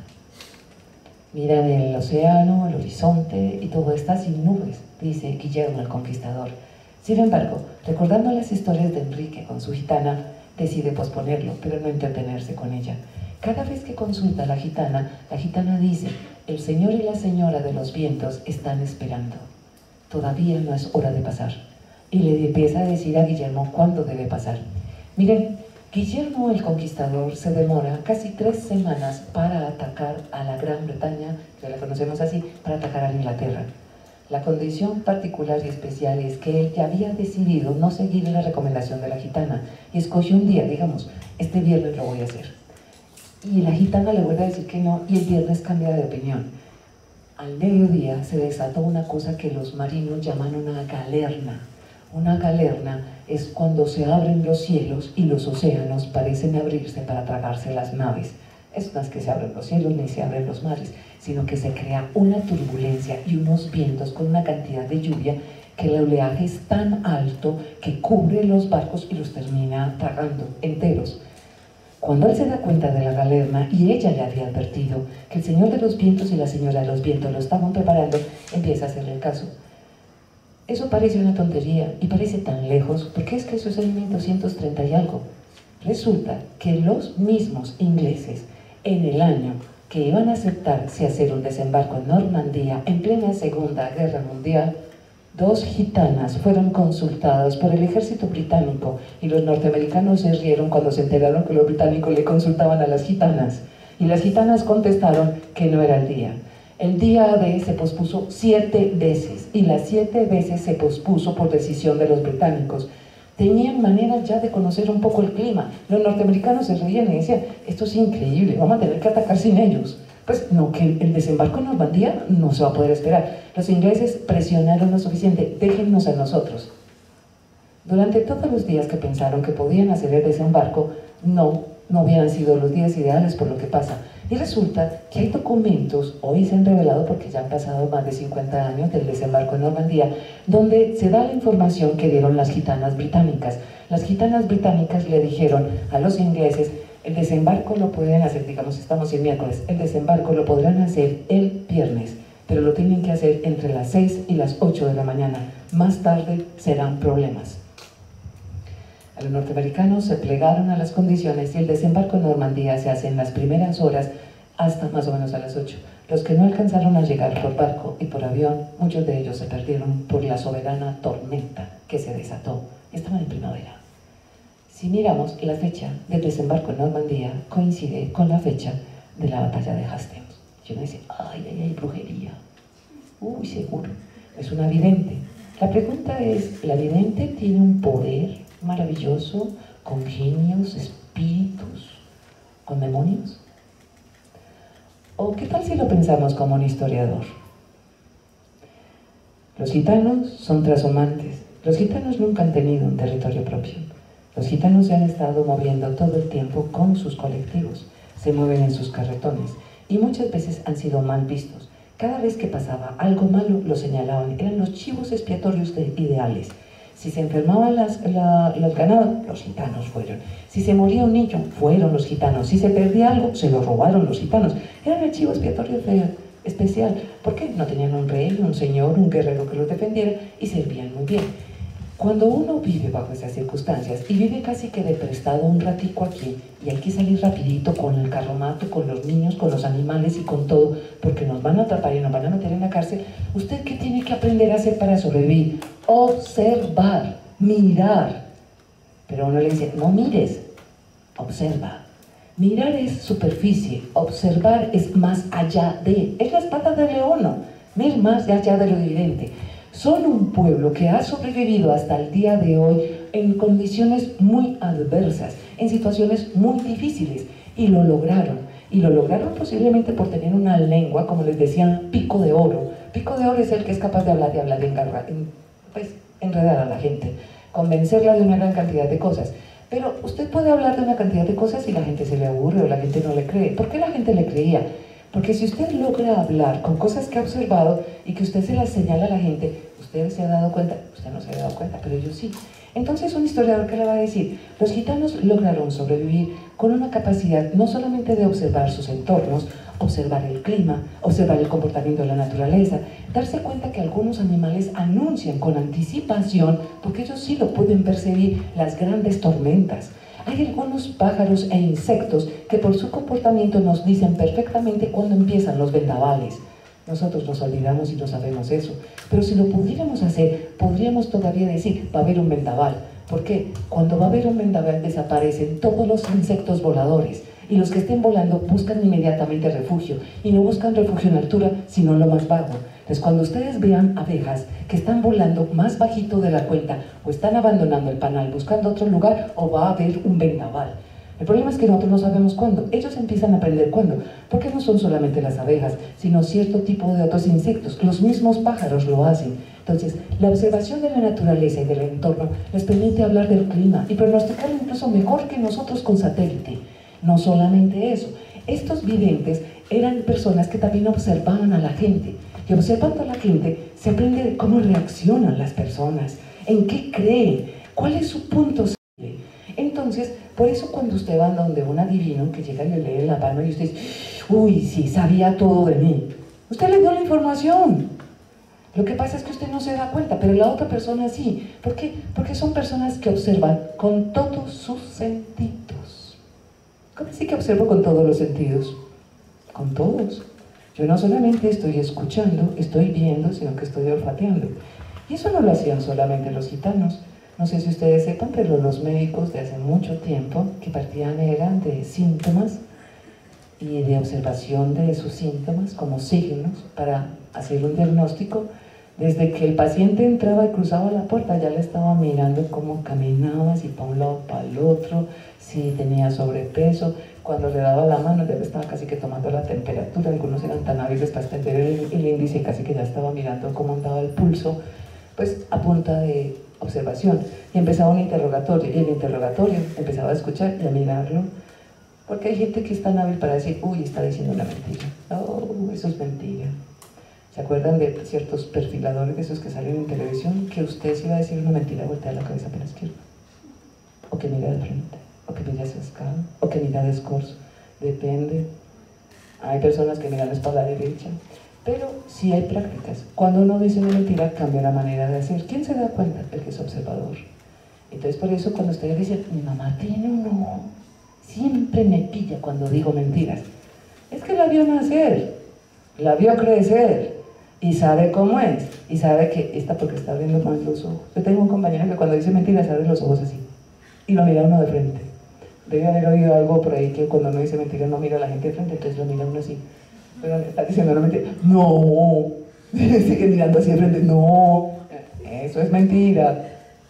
Miran el océano, el horizonte y todo está sin nubes, dice Guillermo el Conquistador. Sin embargo, recordando las historias de Enrique con su gitana, decide posponerlo, pero no entretenerse con ella. Cada vez que consulta a la gitana dice, el señor y la señora de los vientos están esperando. Todavía no es hora de pasar. Y le empieza a decir a Guillermo cuándo debe pasar. Miren, Guillermo el Conquistador se demora casi 3 semanas para atacar a la Gran Bretaña, que la conocemos así, para atacar a Inglaterra. La condición particular y especial es que él ya había decidido no seguir la recomendación de la gitana y escogió un día, digamos, este viernes lo voy a hacer. Y la gitana le vuelve a decir que no y el viernes cambia de opinión. Al mediodía se desató una cosa que los marinos llaman una galerna. Una galerna es cuando se abren los cielos y los océanos parecen abrirse para tragarse las naves. No es que se abren los cielos ni se abren los mares, sino que se crea una turbulencia y unos vientos con una cantidad de lluvia que el oleaje es tan alto que cubre los barcos y los termina tragando enteros. Cuando él se da cuenta de la galerna, y ella le había advertido que el señor de los vientos y la señora de los vientos lo estaban preparando, empieza a hacerle caso. Eso parece una tontería y parece tan lejos, porque es que eso es en 1230 y algo. Resulta que los mismos ingleses, en el año que iban a aceptarse hacer un desembarco en Normandía en plena Segunda Guerra Mundial, 2 gitanas fueron consultadas por el ejército británico y los norteamericanos se rieron cuando se enteraron que los británicos le consultaban a las gitanas. Y las gitanas contestaron que no era el día. El día D se pospuso 7 veces y las 7 veces se pospuso por decisión de los británicos. Tenían maneras ya de conocer un poco el clima. Los norteamericanos se reían y decían, esto es increíble, vamos a tener que atacar sin ellos. Pues no, que el desembarco en Normandía no se va a poder esperar. Los ingleses presionaron lo suficiente, déjennos a nosotros. Durante todos los días que pensaron que podían hacer el desembarco, no hubieran sido los días ideales por lo que pasa. Y resulta que hay documentos, hoy se han revelado porque ya han pasado más de 50 años del desembarco en Normandía, donde se da la información que dieron las gitanas británicas. Las gitanas británicas le dijeron a los ingleses, el desembarco lo pueden hacer, digamos, estamos el miércoles, el desembarco lo podrán hacer el viernes, pero lo tienen que hacer entre las 6 y las 8 de la mañana. Más tarde serán problemas. A los norteamericanos se plegaron a las condiciones y el desembarco en Normandía se hace en las primeras horas hasta más o menos a las 8. Los que no alcanzaron a llegar por barco y por avión, muchos de ellos se perdieron por la soberana tormenta que se desató. Estaban en primavera. Si miramos, la fecha del desembarco en Normandía coincide con la fecha de la batalla de Hastings. Y uno dice, ay, brujería. Uy, seguro. Es una vidente. La pregunta es, ¿la vidente tiene un poder maravilloso con genios, espíritus, con demonios? ¿O qué tal si lo pensamos como un historiador? Los gitanos son trashumantes. Los gitanos nunca han tenido un territorio propio. Los gitanos se han estado moviendo todo el tiempo con sus colectivos, se mueven en sus carretones y muchas veces han sido mal vistos. Cada vez que pasaba algo malo lo señalaban, eran los chivos expiatorios ideales. Si se enfermaban los ganados, los gitanos fueron. Si se moría un niño, fueron los gitanos. Si se perdía algo, se lo robaron los gitanos. Eran el chivo expiatorio especial. ¿Por qué? No tenían un rey, un señor, un guerrero que los defendiera y servían muy bien. Cuando uno vive bajo esas circunstancias y vive casi que de prestado un ratico aquí y hay que salir rapidito con el carromato, con los niños, con los animales y con todo, porque nos van a atrapar y nos van a meter en la cárcel, ¿usted qué tiene que aprender a hacer para sobrevivir? Observar, mirar. Pero uno le dice, no mires, observa. Mirar es superficie, observar es más allá de, es las patas de león, ver más allá de lo evidente. Son un pueblo que ha sobrevivido hasta el día de hoy en condiciones muy adversas, en situaciones muy difíciles, y lo lograron. Y lo lograron posiblemente por tener una lengua, como les decían, pico de oro. Pico de oro es el que es capaz de hablar, pues enredar a la gente, convencerla de una gran cantidad de cosas. Pero usted puede hablar de una cantidad de cosas y la gente se le aburre o la gente no le cree. ¿Por qué la gente le creía? Porque si usted logra hablar con cosas que ha observado y que usted se las señala a la gente, usted se ha dado cuenta, usted no se ha dado cuenta, pero yo sí. Entonces un historiador, ¿qué le va a decir? Los gitanos lograron sobrevivir con una capacidad no solamente de observar sus entornos, observar el clima, observar el comportamiento de la naturaleza, darse cuenta que algunos animales anuncian con anticipación, porque ellos sí lo pueden percibir, las grandes tormentas. Hay algunos pájaros e insectos que por su comportamiento nos dicen perfectamente cuándo empiezan los vendavales. Nosotros nos olvidamos y no sabemos eso, pero si lo pudiéramos hacer, podríamos todavía decir, va a haber un vendaval. ¿Por qué? Cuando va a haber un vendaval desaparecen todos los insectos voladores y los que estén volando buscan inmediatamente refugio y no buscan refugio en altura, sino en lo más bajo. Entonces cuando ustedes vean abejas que están volando más bajito de la cuenta o están abandonando el panal buscando otro lugar, o va a haber un vendaval. El problema es que nosotros no sabemos cuándo. Ellos empiezan a aprender cuándo, porque no son solamente las abejas, sino cierto tipo de otros insectos. Los mismos pájaros lo hacen. Entonces, la observación de la naturaleza y del entorno les permite hablar del clima y pronosticar incluso mejor que nosotros con satélite. No solamente eso, estos videntes eran personas que también observaban a la gente. Y observando a la gente se aprende cómo reaccionan las personas, en qué creen, cuál es su punto sensible. Entonces, por eso cuando usted va donde un adivino que llega y le lee la mano y usted dice, uy, sí, sabía todo de mí. Usted le dio la información. Lo que pasa es que usted no se da cuenta, pero la otra persona sí. ¿Por qué? Porque son personas que observan con todos sus sentidos. ¿Cómo así que observo con todos los sentidos? Con todos. Yo no solamente estoy escuchando, estoy viendo, sino que estoy olfateando. Y eso no lo hacían solamente los gitanos. No sé si ustedes sepan, pero los médicos de hace mucho tiempo que partían eran de síntomas y de observación de esos síntomas como signos para hacer un diagnóstico. Desde que el paciente entraba y cruzaba la puerta ya le estaba mirando cómo caminaba, si para un lado para el otro, si tenía sobrepeso. Cuando le daba la mano ya le estaba casi que tomando la temperatura, algunos eran tan hábiles para extender el índice y casi que ya estaba mirando cómo andaba el pulso, pues a punta de observación. Y empezaba un interrogatorio, y el interrogatorio empezaba a escuchar y a mirarlo, porque hay gente que es tan hábil para decir, uy, está diciendo una mentira, no, eso es mentira. ¿Se acuerdan de ciertos perfiladores de esos que salen en televisión? Que usted si va a decir una mentira, voltea la cabeza para la izquierda, o que mira de frente, o que mira hacia escala, o que mira de escorzo, depende. Hay personas que miran para la derecha, pero sí hay prácticas. Cuando uno dice una mentira, cambia la manera de hacer. ¿Quién se da cuenta? El que es observador. Entonces por eso cuando ustedes dicen, mi mamá tiene un ojo, siempre me pilla cuando digo mentiras, es que la vio nacer, la vio crecer, y sabe cómo es, y sabe que está porque está abriendo más los ojos. Yo tengo un compañero que cuando dice mentiras abre los ojos así, y lo mira uno de frente. Debe haber oído algo por ahí que cuando uno dice mentiras no mira a la gente de frente, entonces lo mira uno así. Pero está diciendo una mentira, no, sigue mirando así de frente, no, eso es mentira.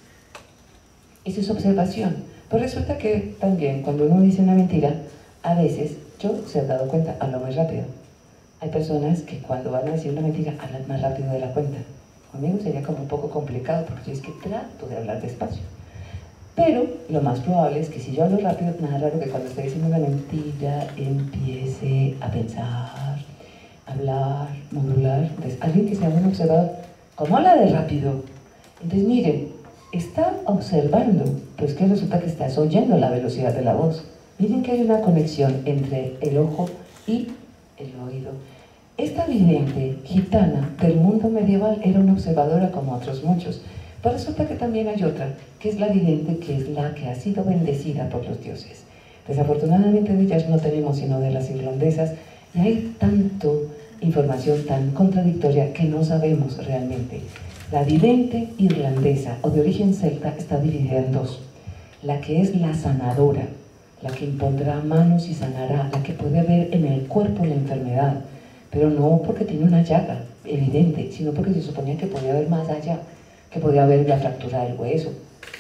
Eso es observación. Pues resulta que también cuando uno dice una mentira, a veces, yo se han dado cuenta, hablo muy rápido. Hay personas que cuando van a decir una mentira hablan más rápido de la cuenta. Conmigo sería como un poco complicado porque yo es que trato de hablar despacio. Pero lo más probable es que si yo hablo rápido, nada raro que cuando estoy diciendo una mentira empiece a pensar, hablar, modular. Entonces, alguien que sea un observador, ¿cómo habla de rápido? Entonces, miren, está observando, pues que resulta que estás oyendo la velocidad de la voz. Miren que hay una conexión entre el ojo y el oído. Esta vidente gitana del mundo medieval era una observadora como otros muchos. Pero resulta que también hay otra, que es la vidente, que es la que ha sido bendecida por los dioses. Desafortunadamente de ellas no tenemos sino de las irlandesas, y hay tanto información tan contradictoria que no sabemos realmente. La vidente irlandesa o de origen celta está dividida en dos. La que es la sanadora, la que impondrá manos y sanará, la que puede ver en el cuerpo la enfermedad, pero no porque tiene una llaga evidente, sino porque se suponía que podía ver más allá, que podía haber la fractura del hueso.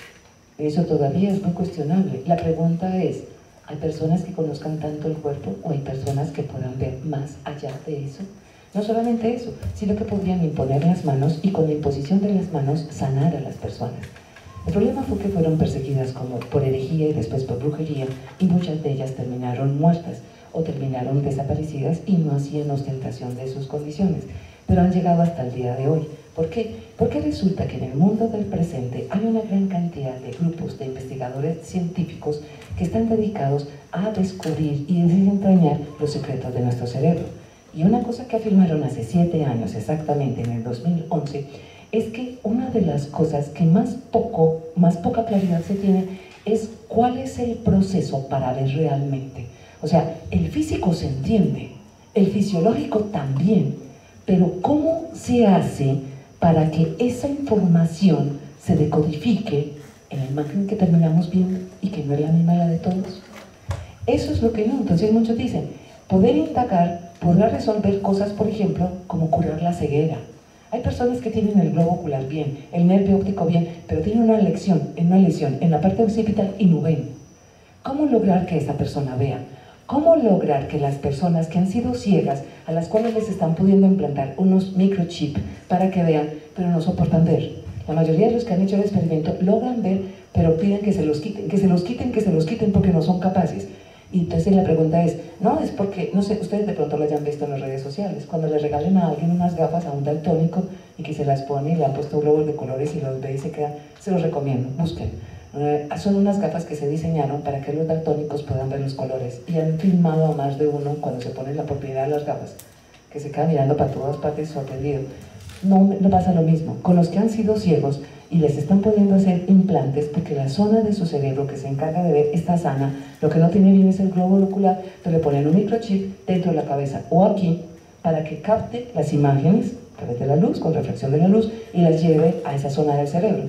Eso todavía es muy cuestionable. La pregunta es, ¿hay personas que conozcan tanto el cuerpo o hay personas que puedan ver más allá de eso? No solamente eso, sino que podrían imponer las manos y con la imposición de las manos sanar a las personas. El problema fue que fueron perseguidas como por herejía y después por brujería, y muchas de ellas terminaron muertas o terminaron desaparecidas y no hacían ostentación de sus condiciones, pero han llegado hasta el día de hoy. ¿Por qué? Porque resulta que en el mundo del presente hay una gran cantidad de grupos de investigadores científicos que están dedicados a descubrir y desentrañar los secretos de nuestro cerebro. Y una cosa que afirmaron hace 7 años, exactamente en el 2011, es que una de las cosas que más poca claridad se tiene es cuál es el proceso para ver realmente. O sea, el físico se entiende, el fisiológico también, pero ¿cómo se hace para que esa información se decodifique en la imagen que terminamos viendo y que no es la misma la de todos? Eso es lo que no. Entonces muchos dicen, poder indagar podrá resolver cosas, por ejemplo, como curar la ceguera. Hay personas que tienen el globo ocular bien, el nervio óptico bien, pero tienen una lesión en la parte occipital y no ven. ¿Cómo lograr que esa persona vea? ¿Cómo lograr que las personas que han sido ciegas, a las cuales les están pudiendo implantar unos microchips para que vean, pero no soportan ver? La mayoría de los que han hecho el experimento logran ver, pero piden que se los quiten, que se los quiten, que se los quiten porque no son capaces. Y entonces la pregunta es, no, es porque, no sé, ustedes de pronto lo hayan visto en las redes sociales, cuando le regalen a alguien unas gafas a un daltónico y que se las pone y le han puesto globos de colores y los ve y se queda, se los recomiendo, busquen. Son unas gafas que se diseñaron para que los daltónicos puedan ver los colores y han filmado a más de uno cuando se pone la propiedad de las gafas, que se queda mirando para todas partes sorprendido. No pasa lo mismo, con los que han sido ciegos y les están poniendo a hacer implantes porque la zona de su cerebro que se encarga de ver está sana, lo que no tiene bien es el globo ocular, entonces le ponen un microchip dentro de la cabeza o aquí para que capte las imágenes a través de la luz, con reflexión de la luz, y las lleve a esa zona del cerebro.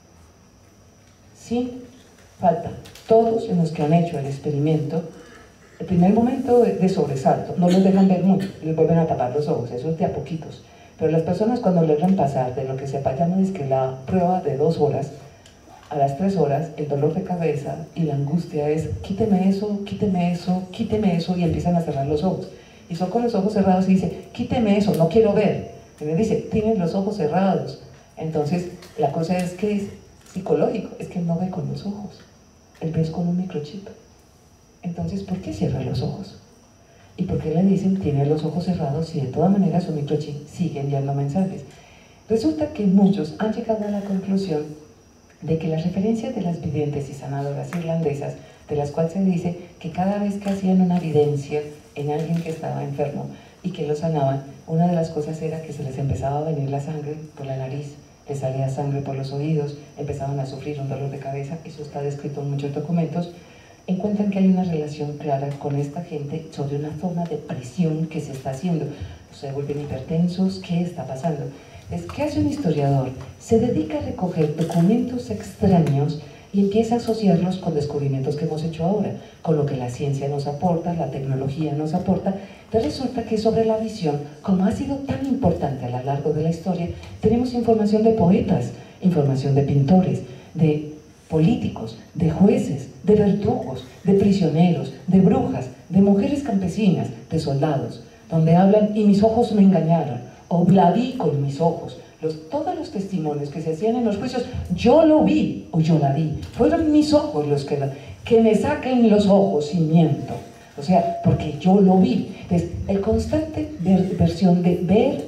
Sí, falta. Todos los que han hecho el experimento, el primer momento de sobresalto, no los dejan ver mucho, les vuelven a tapar los ojos, eso es de a poquitos. Pero las personas cuando logran pasar de lo que se llama es que la prueba de 2 horas, a las 3 horas, el dolor de cabeza y la angustia es quíteme eso, quíteme eso, quíteme eso, y empiezan a cerrar los ojos. Y son con los ojos cerrados y dice, quíteme eso, no quiero ver. Y me dice, tienen los ojos cerrados. Entonces, la cosa es que es psicológico, es que no ve con los ojos, él ve con un microchip. Entonces, ¿por qué cierra los ojos? ¿Y por qué le dicen tiene los ojos cerrados si de todas maneras su microchip sigue enviando mensajes? Resulta que muchos han llegado a la conclusión de que las referencias de las videntes y sanadoras irlandesas, de las cuales se dice que cada vez que hacían una evidencia en alguien que estaba enfermo y que lo sanaban, una de las cosas era que se les empezaba a venir la sangre por la nariz, les salía sangre por los oídos, empezaban a sufrir un dolor de cabeza, eso está descrito en muchos documentos. Encuentran que hay una relación clara con esta gente sobre una forma de presión que se está haciendo. Se vuelven hipertensos, ¿qué está pasando? ¿Qué hace un historiador? Se dedica a recoger documentos extraños y empieza a asociarlos con descubrimientos que hemos hecho ahora, con lo que la ciencia nos aporta, la tecnología nos aporta. Entonces resulta que sobre la visión, como ha sido tan importante a lo largo de la historia, tenemos información de poetas, información de pintores, de políticos, de jueces, de verdugos, de prisioneros, de brujas, de mujeres campesinas, de soldados, donde hablan y mis ojos me engañaron, o la vi con mis ojos. Todos los testimonios que se hacían en los juicios, yo lo vi o yo la vi, fueron mis ojos los que me saquen los ojos y miento. O sea, porque yo lo vi. Entonces, el constante versión de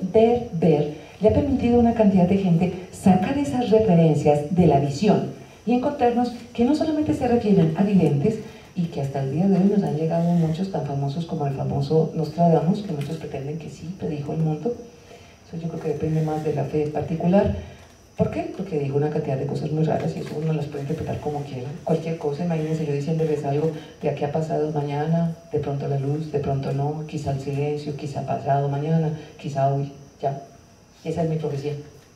ver, le ha permitido a una cantidad de gente sacar esas referencias de la visión y encontrarnos que no solamente se refieren a videntes, y que hasta el día de hoy nos han llegado muchos tan famosos como el famoso Nostradamus, que muchos pretenden que sí predijo el mundo. Eso yo creo que depende más de la fe particular. ¿Por qué? Porque dijo una cantidad de cosas muy raras y eso uno las puede interpretar como quiera. Cualquier cosa, imagínense yo diciéndoles algo de aquí ha pasado mañana, de pronto la luz, de pronto no, quizá el silencio, quizá pasado mañana, quizá hoy, ya. Y esa es mi profecía.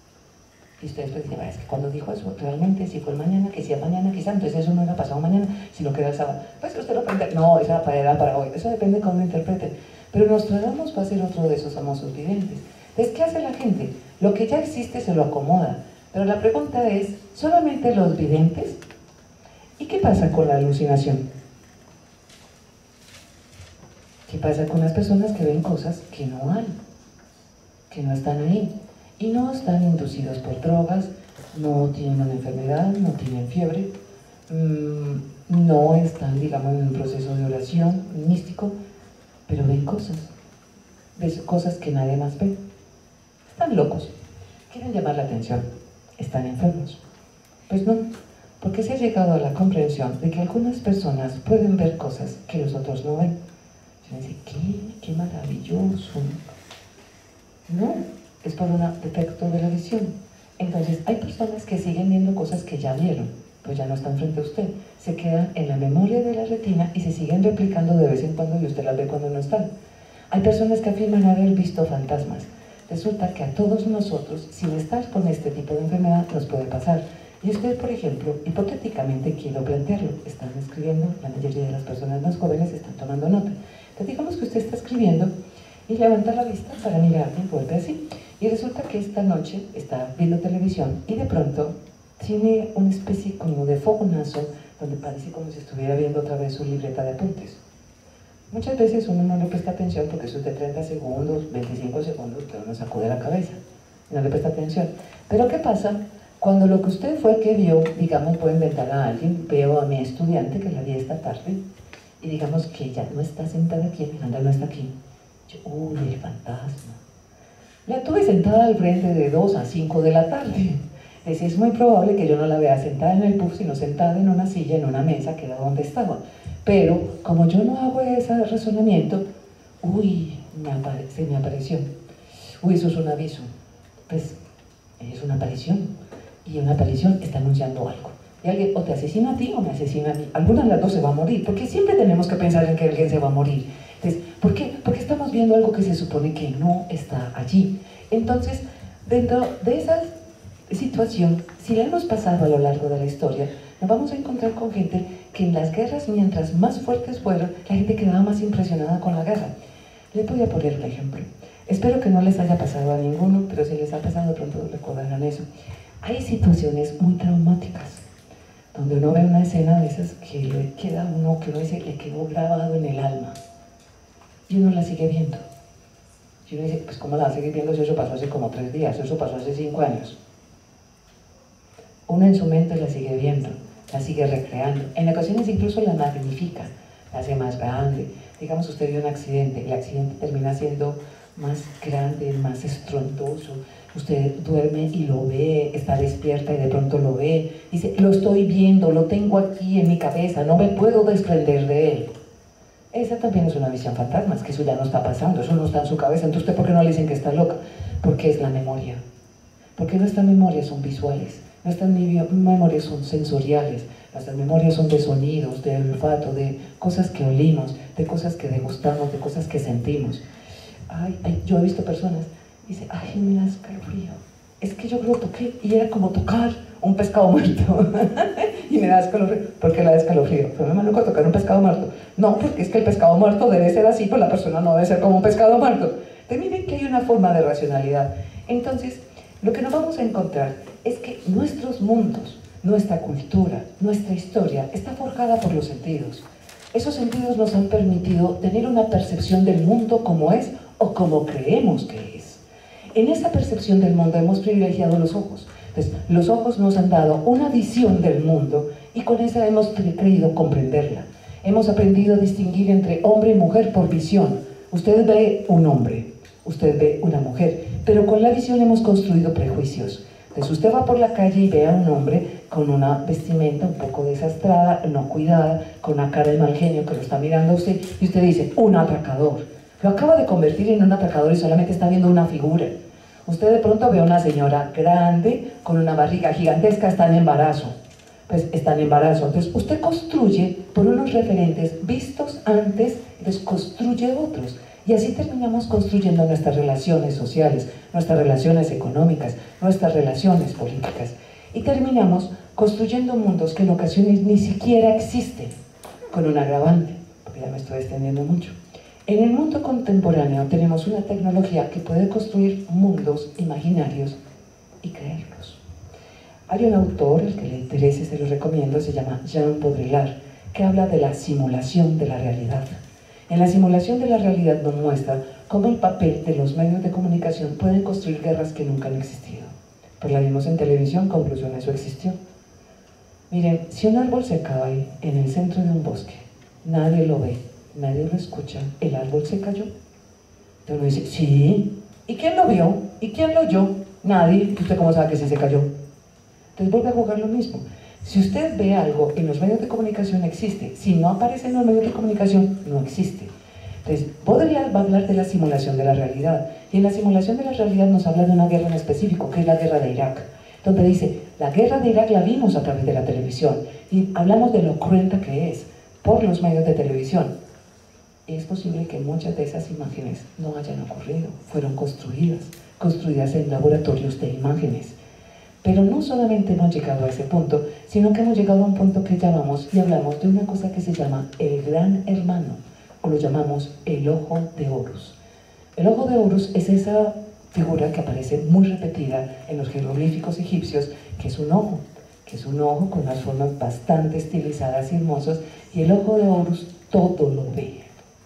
Y ustedes pues dicen, es que cuando dijo eso, realmente si fue el mañana, que sea mañana, quizá, entonces eso no era pasado mañana, sino que era el sábado. Pues usted lo puede entender, no, esa era para hoy, eso depende de cómo lo interpreten. Pero Nostradamus va a ser otro de esos famosos videntes. Entonces, ¿qué hace la gente? Lo que ya existe se lo acomoda. Pero la pregunta es, ¿solamente los videntes? ¿Y qué pasa con la alucinación? ¿Qué pasa con las personas que ven cosas que no hay? Que no están ahí. Y no están inducidos por drogas, no tienen una enfermedad, no tienen fiebre, no están, digamos, en un proceso de oración místico, pero ven cosas que nadie más ve. Están locos, quieren llamar la atención, están enfermos. Pues no, porque se ha llegado a la comprensión de que algunas personas pueden ver cosas que los otros no ven. Se dice, qué maravilloso. No, es por un defecto de la visión. Entonces, hay personas que siguen viendo cosas que ya vieron, pues ya no están frente a usted. Se quedan en la memoria de la retina y se siguen replicando de vez en cuando y usted las ve cuando no están. Hay personas que afirman haber visto fantasmas. Resulta que a todos nosotros, sin estar con este tipo de enfermedad, nos puede pasar. Y usted, por ejemplo, hipotéticamente quiero plantearlo. Están escribiendo, la mayoría de las personas más jóvenes están tomando nota. Entonces, digamos que usted está escribiendo y levanta la vista para mirar y vuelve así. Y resulta que esta noche está viendo televisión y de pronto tiene una especie como de fogonazo donde parece como si estuviera viendo otra vez su libreta de apuntes. Muchas veces uno no le presta atención porque eso es de 30 segundos, 25 segundos, que uno sacude la cabeza y no le presta atención. Pero ¿qué pasa cuando lo que usted fue que vio, digamos, puedo inventar a alguien, veo a mi estudiante que la vi esta tarde y digamos que ella no está sentada aquí, Alejandra no está aquí. Yo, uy, el fantasma. La tuve sentada al frente de 2 a 5 de la tarde. Es muy probable que yo no la vea sentada en el pub, sino sentada en una silla, en una mesa, que era donde estaba. Pero como yo no hago ese razonamiento, uy, se me apareció. Uy, eso es un aviso. Pues es una aparición. Y una aparición está anunciando algo. Y alguien o te asesina a ti o me asesina a mí. Alguna de las dos se va a morir, porque siempre tenemos que pensar en que alguien se va a morir. Entonces, ¿por qué? Porque estamos viendo algo que se supone que no está allí. Entonces, dentro de esa situación, si la hemos pasado a lo largo de la historia, nos vamos a encontrar con gente que en las guerras, mientras más fuertes fueron, la gente quedaba más impresionada con la guerra. Les voy a poner un ejemplo. Espero que no les haya pasado a ninguno, pero si les ha pasado, pronto recordarán eso. Hay situaciones muy traumáticas, donde uno ve una escena de esas que le queda a uno, que uno dice, le quedó grabado en el alma. Y uno la sigue viendo. Y uno dice, pues ¿cómo la va a seguir viendo si eso pasó hace como 3 días, eso pasó hace 5 años? Uno en su mente la sigue viendo, la sigue recreando. En ocasiones incluso la magnifica, la hace más grande. Digamos, usted vio un accidente, el accidente termina siendo más grande, más estruendoso. Usted duerme y lo ve, está despierta y de pronto lo ve. Dice, lo estoy viendo, lo tengo aquí en mi cabeza, no me puedo desprender de él. Esa también es una visión fantasma, es que eso ya no está pasando, eso no está en su cabeza. Entonces, ¿usted por qué no le dicen que está loca? Porque es la memoria. Porque nuestras memorias son visuales, nuestras memorias son sensoriales, nuestras memorias son de sonidos, de olfato, de cosas que olimos, de cosas que degustamos, de cosas que sentimos. Yo he visto personas, dice, ay, me da escalofrío. Es que yo lo toqué y era como tocar un pescado muerto. Y me da escalofrío. ¿Por qué le da escalofrío? Fue muy maluco tocar un pescado muerto. No, porque es que el pescado muerto debe ser así, pues la persona no debe ser como un pescado muerto. Entonces miren que hay una forma de racionalidad. Entonces, lo que nos vamos a encontrar es que nuestros mundos, nuestra cultura, nuestra historia está forjada por los sentidos. Esos sentidos nos han permitido tener una percepción del mundo como es o como creemos que es. En esa percepción del mundo hemos privilegiado los ojos. Entonces, los ojos nos han dado una visión del mundo y con esa hemos creído comprenderla. Hemos aprendido a distinguir entre hombre y mujer por visión. Usted ve un hombre, usted ve una mujer, pero con la visión hemos construido prejuicios. Entonces usted va por la calle y ve a un hombre con una vestimenta un poco desastrada, no cuidada, con una cara de mal genio que lo está mirando a usted, y usted dice, un atracador. Lo acaba de convertir en un atracador y solamente está viendo una figura. Usted de pronto ve a una señora grande, con una barriga gigantesca, está en embarazo. Pues está en embarazo. Entonces usted construye por unos referentes vistos antes, entonces construye otros. Y así terminamos construyendo nuestras relaciones sociales, nuestras relaciones económicas, nuestras relaciones políticas. Y terminamos construyendo mundos que en ocasiones ni siquiera existen, con un agravante, porque ya me estoy extendiendo mucho. En el mundo contemporáneo tenemos una tecnología que puede construir mundos imaginarios y creerlos. Hay un autor, el que le interese se lo recomiendo, se llama Jean Baudrillard, que habla de la simulación de la realidad. En la simulación de la realidad nos muestra cómo el papel de los medios de comunicación pueden construir guerras que nunca han existido. Pues la vimos en televisión, conclusión, eso existió. Miren, si un árbol se cae en el centro de un bosque, nadie lo ve, nadie lo escucha, ¿el árbol se cayó? Entonces uno dice, sí. ¿Y quién lo vio? ¿Y quién lo oyó? Nadie. ¿Usted cómo sabe que sí se cayó? Entonces vuelve a jugar lo mismo. Si usted ve algo en los medios de comunicación, existe. Si no aparece en los medios de comunicación, no existe. Entonces, Baudrillard va a hablar de la simulación de la realidad. Y en la simulación de la realidad nos habla de una guerra en específico, que es la guerra de Irak. Donde dice, la guerra de Irak la vimos a través de la televisión. Y hablamos de lo cruenta que es por los medios de televisión. Es posible que muchas de esas imágenes no hayan ocurrido. Fueron construidas en laboratorios de imágenes. Pero no solamente hemos llegado a ese punto, sino que hemos llegado a un punto que llamamos y hablamos de una cosa que se llama el Gran Hermano, o lo llamamos el Ojo de Horus. El Ojo de Horus es esa figura que aparece muy repetida en los jeroglíficos egipcios, que es un ojo con unas formas bastante estilizadas y hermosas, y el Ojo de Horus todo lo ve.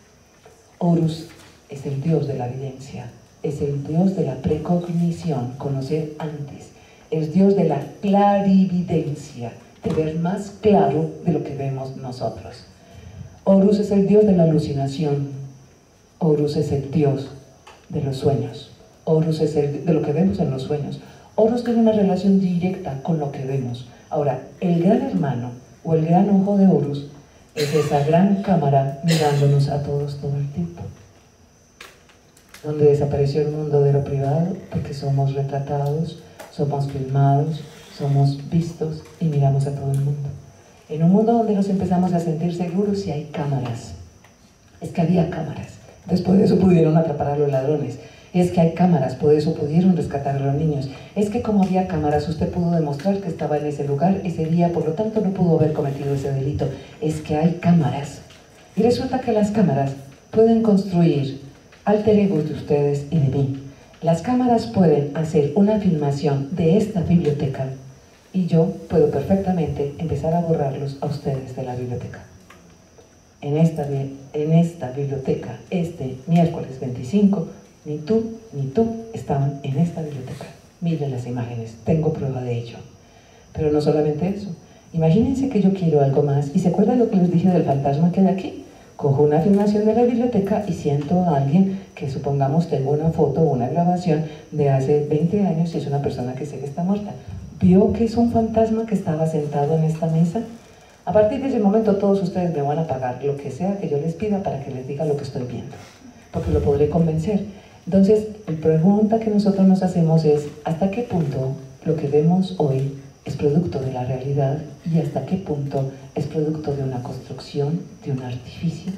Horus es el dios de la evidencia, es el dios de la precognición, conocer antes. Es Dios de la clarividencia, de ver más claro de lo que vemos nosotros. Horus es el dios de la alucinación. Horus es el dios de los sueños. Horus es de lo que vemos en los sueños. Horus tiene una relación directa con lo que vemos. Ahora, el gran hermano o el gran ojo de Horus es esa gran cámara mirándonos a todos todo el tiempo. Donde desapareció el mundo de lo privado, porque somos retratados, somos filmados, somos vistos y miramos a todo el mundo. En un mundo donde nos empezamos a sentir seguros y hay cámaras. Es que había cámaras. Entonces por eso pudieron atrapar a los ladrones. Es que hay cámaras, por eso pudieron rescatar a los niños. Es que como había cámaras, usted pudo demostrar que estaba en ese lugar ese día, por lo tanto no pudo haber cometido ese delito. Es que hay cámaras. Y resulta que las cámaras pueden construir alter egos de ustedes y de mí. Las cámaras pueden hacer una filmación de esta biblioteca y yo puedo perfectamente empezar a borrarlos a ustedes de la biblioteca. En esta biblioteca, este miércoles 25, ni tú estaban en esta biblioteca. Miren las imágenes, tengo prueba de ello. Pero no solamente eso. Imagínense que yo quiero algo más. ¿Y se acuerdan lo que les dije del fantasma que hay aquí? Cojo una filmación de la biblioteca y siento a alguien que, supongamos, tengo una foto o una grabación de hace 20 años y es una persona que sé que está muerta. ¿Vio que es un fantasma que estaba sentado en esta mesa? A partir de ese momento todos ustedes me van a pagar lo que sea que yo les pida para que les diga lo que estoy viendo, porque lo podré convencer. Entonces, la pregunta que nosotros nos hacemos es, ¿hasta qué punto lo que vemos hoy es producto de la realidad y hasta qué punto es producto de una construcción, de un artificio?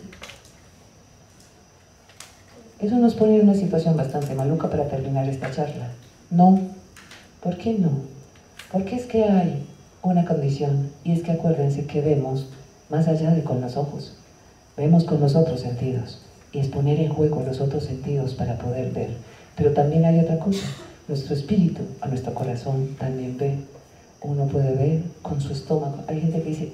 Eso nos pone en una situación bastante maluca para terminar esta charla. No. ¿Por qué no? Porque es que hay una condición, y es que acuérdense que vemos más allá de con los ojos, vemos con los otros sentidos, y es poner en juego los otros sentidos para poder ver. Pero también hay otra cosa, nuestro espíritu, a nuestro corazón también ve. Uno puede ver con su estómago. Hay gente que dice,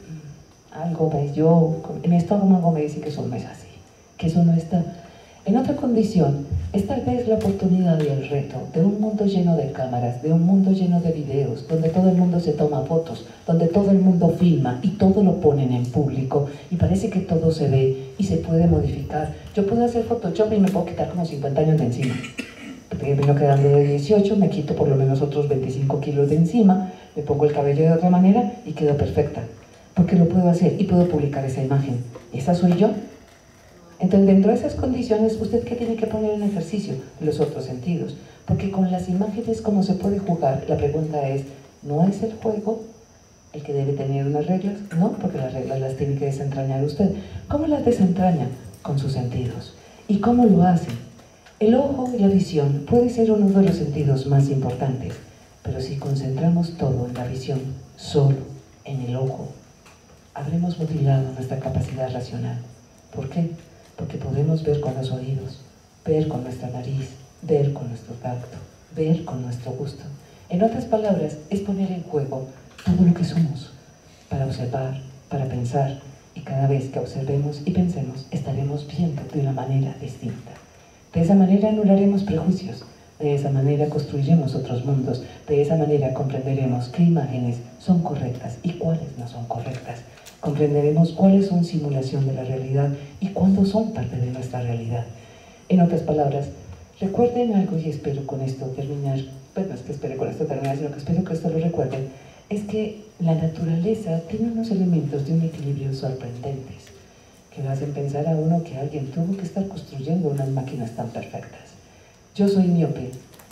algo mi estómago me dice que eso no es así, que eso no está. En otra condición, es tal vez la oportunidad y el reto de un mundo lleno de cámaras, de un mundo lleno de videos, donde todo el mundo se toma fotos, donde todo el mundo filma y todo lo ponen en público y parece que todo se ve y se puede modificar. Yo puedo hacer Photoshop y me puedo quitar como 50 años de encima. Porque vino quedando de 18, me quito por lo menos otros 25 kilos de encima, me pongo el cabello de otra manera y quedo perfecta. Porque lo puedo hacer y puedo publicar esa imagen. ¿Esa soy yo? Entonces, dentro de esas condiciones, ¿usted qué tiene que poner en ejercicio? Los otros sentidos. Porque con las imágenes, ¿cómo se puede jugar? La pregunta es, ¿no es el juego el que debe tener unas reglas? No, porque las reglas las tiene que desentrañar usted. ¿Cómo las desentraña? Con sus sentidos. ¿Y cómo lo hace? El ojo y la visión puede ser uno de los sentidos más importantes, pero si concentramos todo en la visión, solo en el ojo, habremos mutilado nuestra capacidad racional. ¿Por qué? Porque podemos ver con los oídos, ver con nuestra nariz, ver con nuestro tacto, ver con nuestro gusto. En otras palabras, es poner en juego todo lo que somos, para observar, para pensar, y cada vez que observemos y pensemos, estaremos viendo de una manera distinta. De esa manera anularemos prejuicios, de esa manera construiremos otros mundos, de esa manera comprenderemos qué imágenes son correctas y cuáles no son correctas. Comprenderemos cuáles son simulación de la realidad y cuándo son parte de nuestra realidad. En otras palabras, recuerden algo y espero con esto terminar, pues no es que espere con esto terminar, sino que espero que esto lo recuerden, es que la naturaleza tiene unos elementos de un equilibrio sorprendentes que lo hacen pensar a uno que alguien tuvo que estar construyendo unas máquinas tan perfectas. Yo soy miope,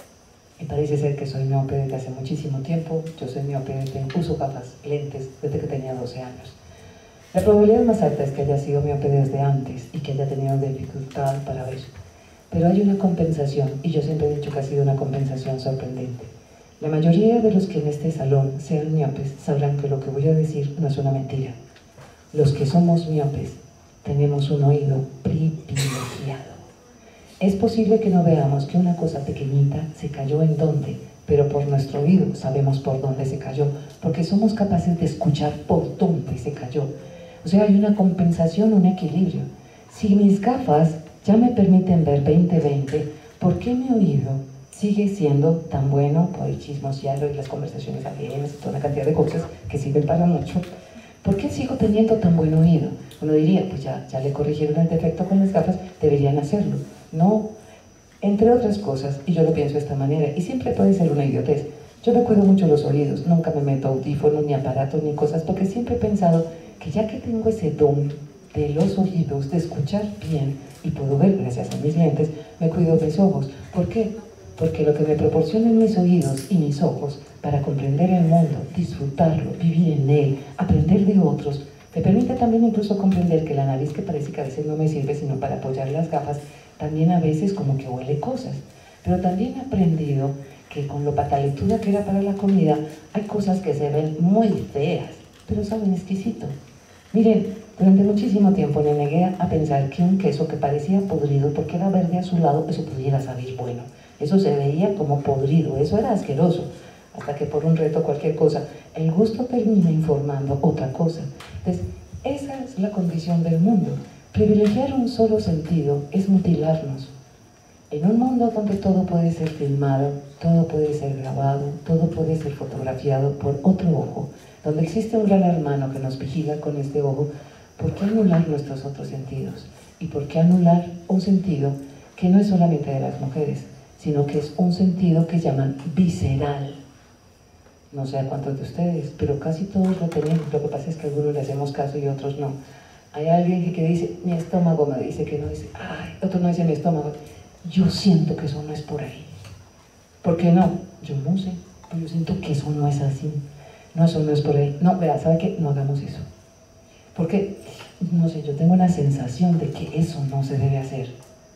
y parece ser que soy miope desde hace muchísimo tiempo. Yo soy miope, uso gafas, lentes, desde que tenía 12 años. La probabilidad más alta es que haya sido miope desde antes y que haya tenido dificultad para ver. Pero hay una compensación, y yo siempre he dicho que ha sido una compensación sorprendente. La mayoría de los que en este salón sean miopes sabrán que lo que voy a decir no es una mentira. Los que somos miopes tenemos un oído privilegiado. Es posible que no veamos que una cosa pequeñita se cayó en dónde, pero por nuestro oído sabemos por dónde se cayó, porque somos capaces de escuchar por dónde se cayó. O sea, hay una compensación, un equilibrio. Si mis gafas ya me permiten ver 20/20, ¿por qué mi oído sigue siendo tan bueno? Por el chismosearlo y las conversaciones ajenas y toda una cantidad de cosas que sirven para mucho. ¿Por qué sigo teniendo tan buen oído? Uno diría, pues ya le corrigieron el defecto con las gafas, deberían hacerlo. No, entre otras cosas, y yo lo pienso de esta manera, y siempre puede ser una idiotez, yo me cuido mucho los oídos, nunca me meto audífonos, ni aparatos, ni cosas, porque siempre he pensado que ya que tengo ese don de los oídos, de escuchar bien, y puedo ver gracias a mis lentes, me cuido mis ojos. ¿Por qué? Porque lo que me proporcionan mis oídos y mis ojos para comprender el mundo, disfrutarlo, vivir en él, aprender de otros, me permite también incluso comprender que la nariz, que parece que a veces no me sirve sino para apoyar las gafas, también a veces como que huele cosas. Pero también he aprendido que con lo pataletuda que era para la comida, hay cosas que se ven muy feas, pero saben exquisito. Miren, durante muchísimo tiempo me negué a pensar que un queso que parecía podrido porque era verde a su lado, eso pudiera saber bueno. Eso se veía como podrido, eso era asqueroso. Hasta que por un reto, cualquier cosa, el gusto termina informando otra cosa. Entonces, esa es la condición del mundo. Privilegiar un solo sentido es mutilarnos. En un mundo donde todo puede ser filmado, todo puede ser grabado, todo puede ser fotografiado por otro ojo, donde existe un gran hermano que nos vigila con este ojo, ¿por qué anular nuestros otros sentidos? ¿Y por qué anular un sentido que no es solamente de las mujeres, sino que es un sentido que llaman visceral? No sé a cuántos de ustedes, pero casi todos lo tenemos. Lo que pasa es que a algunos le hacemos caso y a otros no. Hay alguien que dice, mi estómago me dice que no, dice, ay, otro no dice mi estómago. Yo siento que eso no es por ahí. ¿Por qué no? Yo no sé, pero yo siento que eso no es así. No, eso no es por ahí. No, vea, ¿sabe qué? No hagamos eso. Porque, no sé, yo tengo una sensación de que eso no se debe hacer.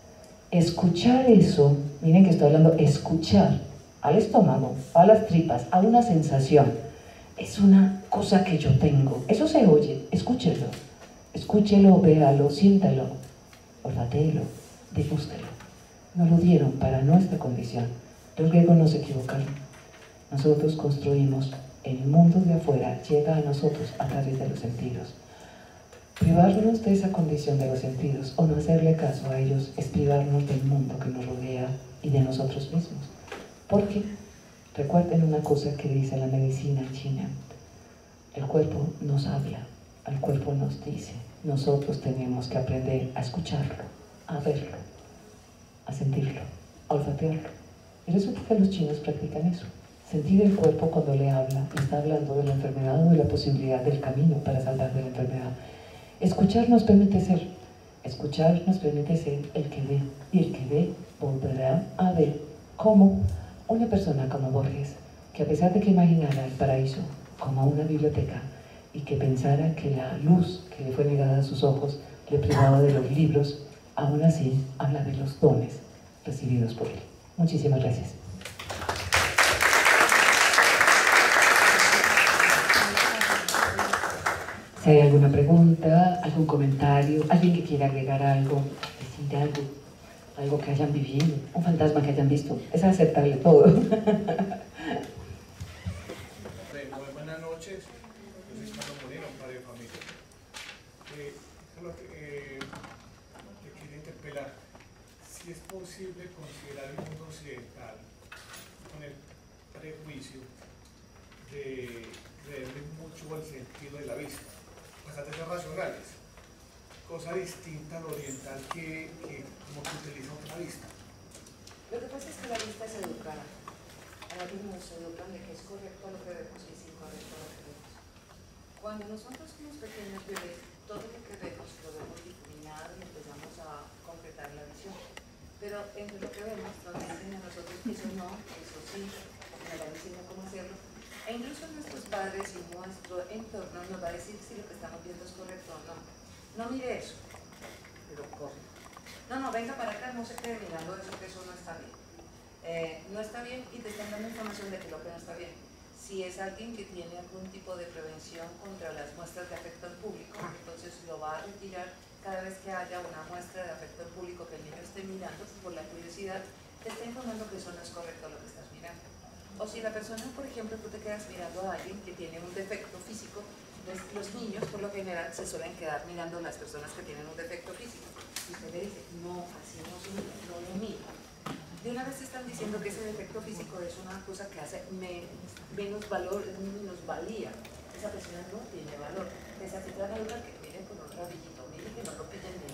Escuchar eso, miren que estoy hablando, escuchar al estómago, a las tripas, a una sensación, es una cosa que yo tengo. Eso se oye, escúchelo. Escúchelo, véalo, siéntalo, olfatéelo, degústelo. Nos lo dieron para nuestra condición. Los griegos no se equivocaron. Nosotros construimos el mundo de afuera, llega a nosotros a través de los sentidos. Privarnos de esa condición de los sentidos o no hacerle caso a ellos es privarnos del mundo que nos rodea y de nosotros mismos. Porque recuerden una cosa que dice la medicina china: el cuerpo nos habla, el cuerpo nos dice. Nosotros tenemos que aprender a escucharlo, a verlo, a sentirlo, a olfatearlo. Y resulta que los chinos practican eso. Sentir el cuerpo cuando le habla, le está hablando de la enfermedad o de la posibilidad del camino para salvar de la enfermedad. Escuchar nos permite ser. Escuchar nos permite ser el que ve. Y el que ve volverá a ver como una persona como Borges, que a pesar de que imaginara el paraíso como una biblioteca y que pensara que la luz que le fue negada a sus ojos le privaba de los libros, aún así habla de los dones recibidos por él. Muchísimas gracias. Si hay alguna pregunta, algún comentario, alguien que quiera agregar algo, decir algo que hayan vivido, un fantasma que hayan visto, es aceptable todo. Buenas noches, yo soy Carlos Moreno, padre de familia. Te quería interpelar si es posible considerar el mundo occidental con el prejuicio de creerle mucho al sentido de la vista, bastante ser racionales, cosa distinta al oriental que como que utiliza otra vista. Lo que pasa es que la vista es educada. Ahora mismo nos educan de que es correcto lo que vemos y es incorrecto lo que vemos. Cuando nosotros somos pequeños bebés, todo lo que vemos lo vemos difuminado y empezamos a concretar la visión. Pero entre lo que vemos nos dicen a nosotros que eso no, eso sí, nos van diciendo cómo hacerlo. E incluso nuestros padres y nuestro entorno nos va a decir si lo que estamos viendo es correcto o no. No mire eso, pero corre. No, venga para acá, no se quede mirando eso, que eso no está bien. No está bien y te están dando información de que lo que no está bien. Si es alguien que tiene algún tipo de prevención contra las muestras de afecto al público, entonces lo va a retirar cada vez que haya una muestra de afecto al público que el niño esté mirando por la curiosidad, te está informando que eso no es correcto lo que estás mirando. O si la persona, por ejemplo, tú te quedas mirando a alguien que tiene un defecto físico, entonces los niños por lo general se suelen quedar mirando a las personas que tienen un defecto físico. Y usted le dice, no, así no se mira, no lo mira. De una vez están diciendo que ese defecto físico es una cosa que hace menos valor, es menos valía. Esa persona no tiene valor. Te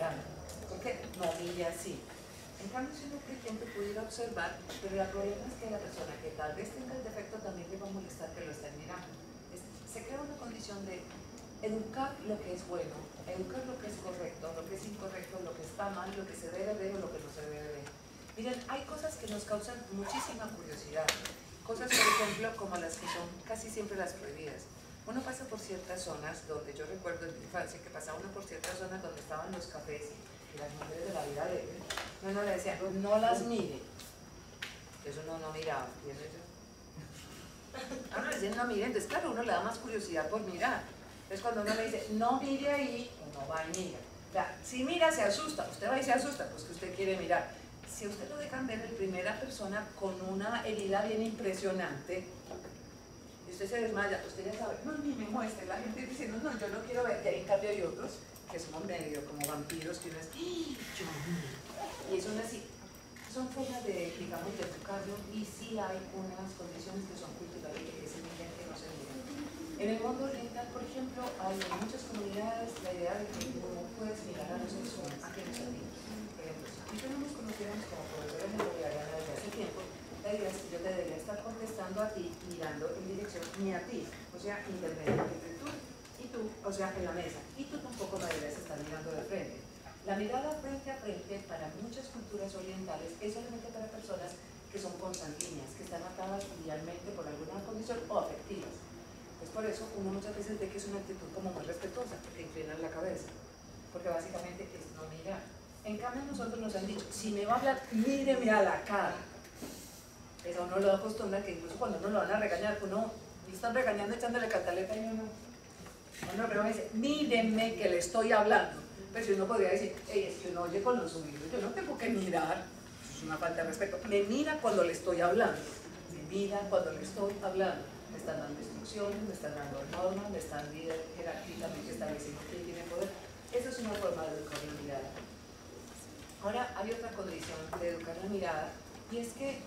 mirando. ¿Por qué? No mire así. En cambio, si uno creyente pudiera observar, pero el problema es que la persona que tal vez tenga el defecto también le va a molestar que lo estén mirando. Se crea una condición de educar lo que es bueno, educar lo que es correcto, lo que es incorrecto, lo que está mal, lo que se debe ver o lo que no se debe ver. Miren, hay cosas que nos causan muchísima curiosidad. Cosas, por ejemplo, como las que son casi siempre las prohibidas. Uno pasa por ciertas zonas donde yo recuerdo en mi infancia que pasaba uno por ciertas zonas donde estaban los cafés y las mujeres de la vida alegre. Uno le decía, no las mire. Entonces uno no miraba. Uno le dice, no mire. Entonces, claro, uno le da más curiosidad por mirar. Entonces, cuando uno le dice, no mire ahí, uno va y mira. O sea, si mira, se asusta. Usted va y se asusta, pues que usted quiere mirar. Si usted lo dejan ver en primera persona con una herida bien impresionante, y usted se desmaya, usted ya sabe, no, ni me muestre, la gente diciendo, no, yo no quiero ver, y ahí en cambio hay otros que son medio como vampiros, que uno es, yo miro, y eso no es así. Son formas de, digamos, de educarlo, y sí hay unas condiciones que son culturales que se miran, que no se miran. En el mundo oriental, por ejemplo, hay en muchas comunidades la idea de que no puedes mirar a los sexuales, a los niños. Por ejemplo, si tú no nos conociéramos como profesores de bolivariana desde hace tiempo, la idea es que yo te debería estar contestando a ti, mirando en dirección ni a ti, o sea, intermedio entre tú y tú, o sea, en la mesa, y tú tampoco me deberías estar mirando de frente. La mirada frente a frente para muchas culturas orientales es solamente para personas que son consanguíneas, que están atadas idealmente por alguna condición o afectivas. Pues por eso uno muchas veces ve que es una actitud como muy respetuosa, porque inclinan la cabeza, porque básicamente es no mirar. En cambio nosotros nos han dicho, si me va a hablar, míreme a la cara. Eso uno lo acostumbra que incluso cuando uno lo van a regañar, uno le están regañando echándole cantaleta y uno pero dice, míreme que le estoy hablando. Pero si uno podría decir, hey, es que uno oye con los oídos, yo no tengo que mirar, es una falta de respeto. Me mira cuando le estoy hablando, me mira cuando le estoy hablando. Me están dando instrucciones, me están dando normas, me están jerárquicamente estableciendo quién tiene poder. Esa es una forma de educar la mirada. Ahora hay otra condición de educar la mirada, y es que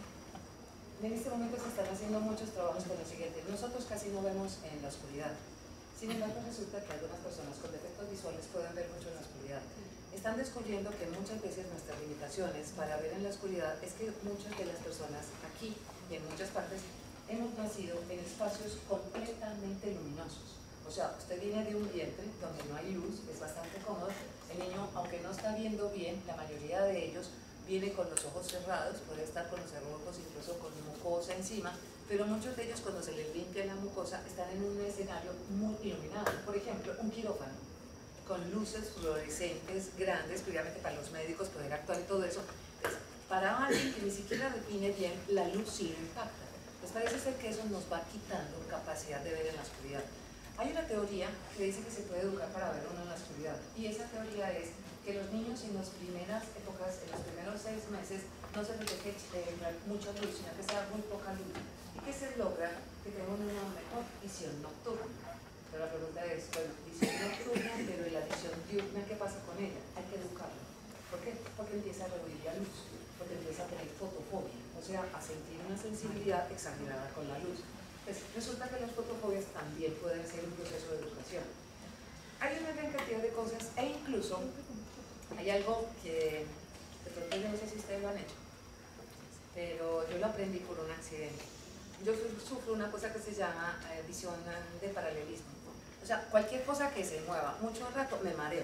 en este momento se están haciendo muchos trabajos con lo siguiente. Nosotros casi no vemos en la oscuridad. Sin embargo, resulta que algunas personas con defectos visuales pueden ver mucho en la oscuridad. Están descubriendo que muchas veces nuestras limitaciones para ver en la oscuridad es que muchas de las personas aquí y en muchas partes hemos nacido en espacios completamente luminosos. O sea, usted viene de un vientre donde no hay luz, es bastante cómodo. El niño, aunque no está viendo bien, la mayoría de ellos viene con los ojos cerrados, puede estar con los ojos incluso con mucosa encima, pero muchos de ellos cuando se les limpia la mucosa están en un escenario muy iluminado. Por ejemplo, un quirófano con luces fluorescentes grandes, previamente para los médicos poder actuar y todo eso. Entonces, para alguien que ni siquiera define bien, la luz sí impacta. Pues parece ser que eso nos va quitando capacidad de ver en la oscuridad. Hay una teoría que dice que se puede educar para ver uno en la oscuridad, y esa teoría es que los niños en las primeras épocas, en los primeros 6 meses, no se les deje mucha luz, sino que sea muy poca luz, y que se logra que tengan una mejor visión nocturna. Pero la pregunta es, bueno, visión nocturna, pero en la visión diurna, ¿qué pasa con ella? Hay que educarla. ¿Por qué? Porque empieza a rehuir la luz, porque empieza a tener fotofobia, o sea, a sentir una sensibilidad exagerada con la luz. Pues resulta que las fotofobias también pueden ser un proceso de educación. Hay una gran cantidad de cosas, e incluso hay algo que de pronto yo no sé si ustedes lo han hecho, pero yo lo aprendí por un accidente. Yo sufro una cosa que se llama visión de paralelismo. O sea, cualquier cosa que se mueva mucho rato me mareo.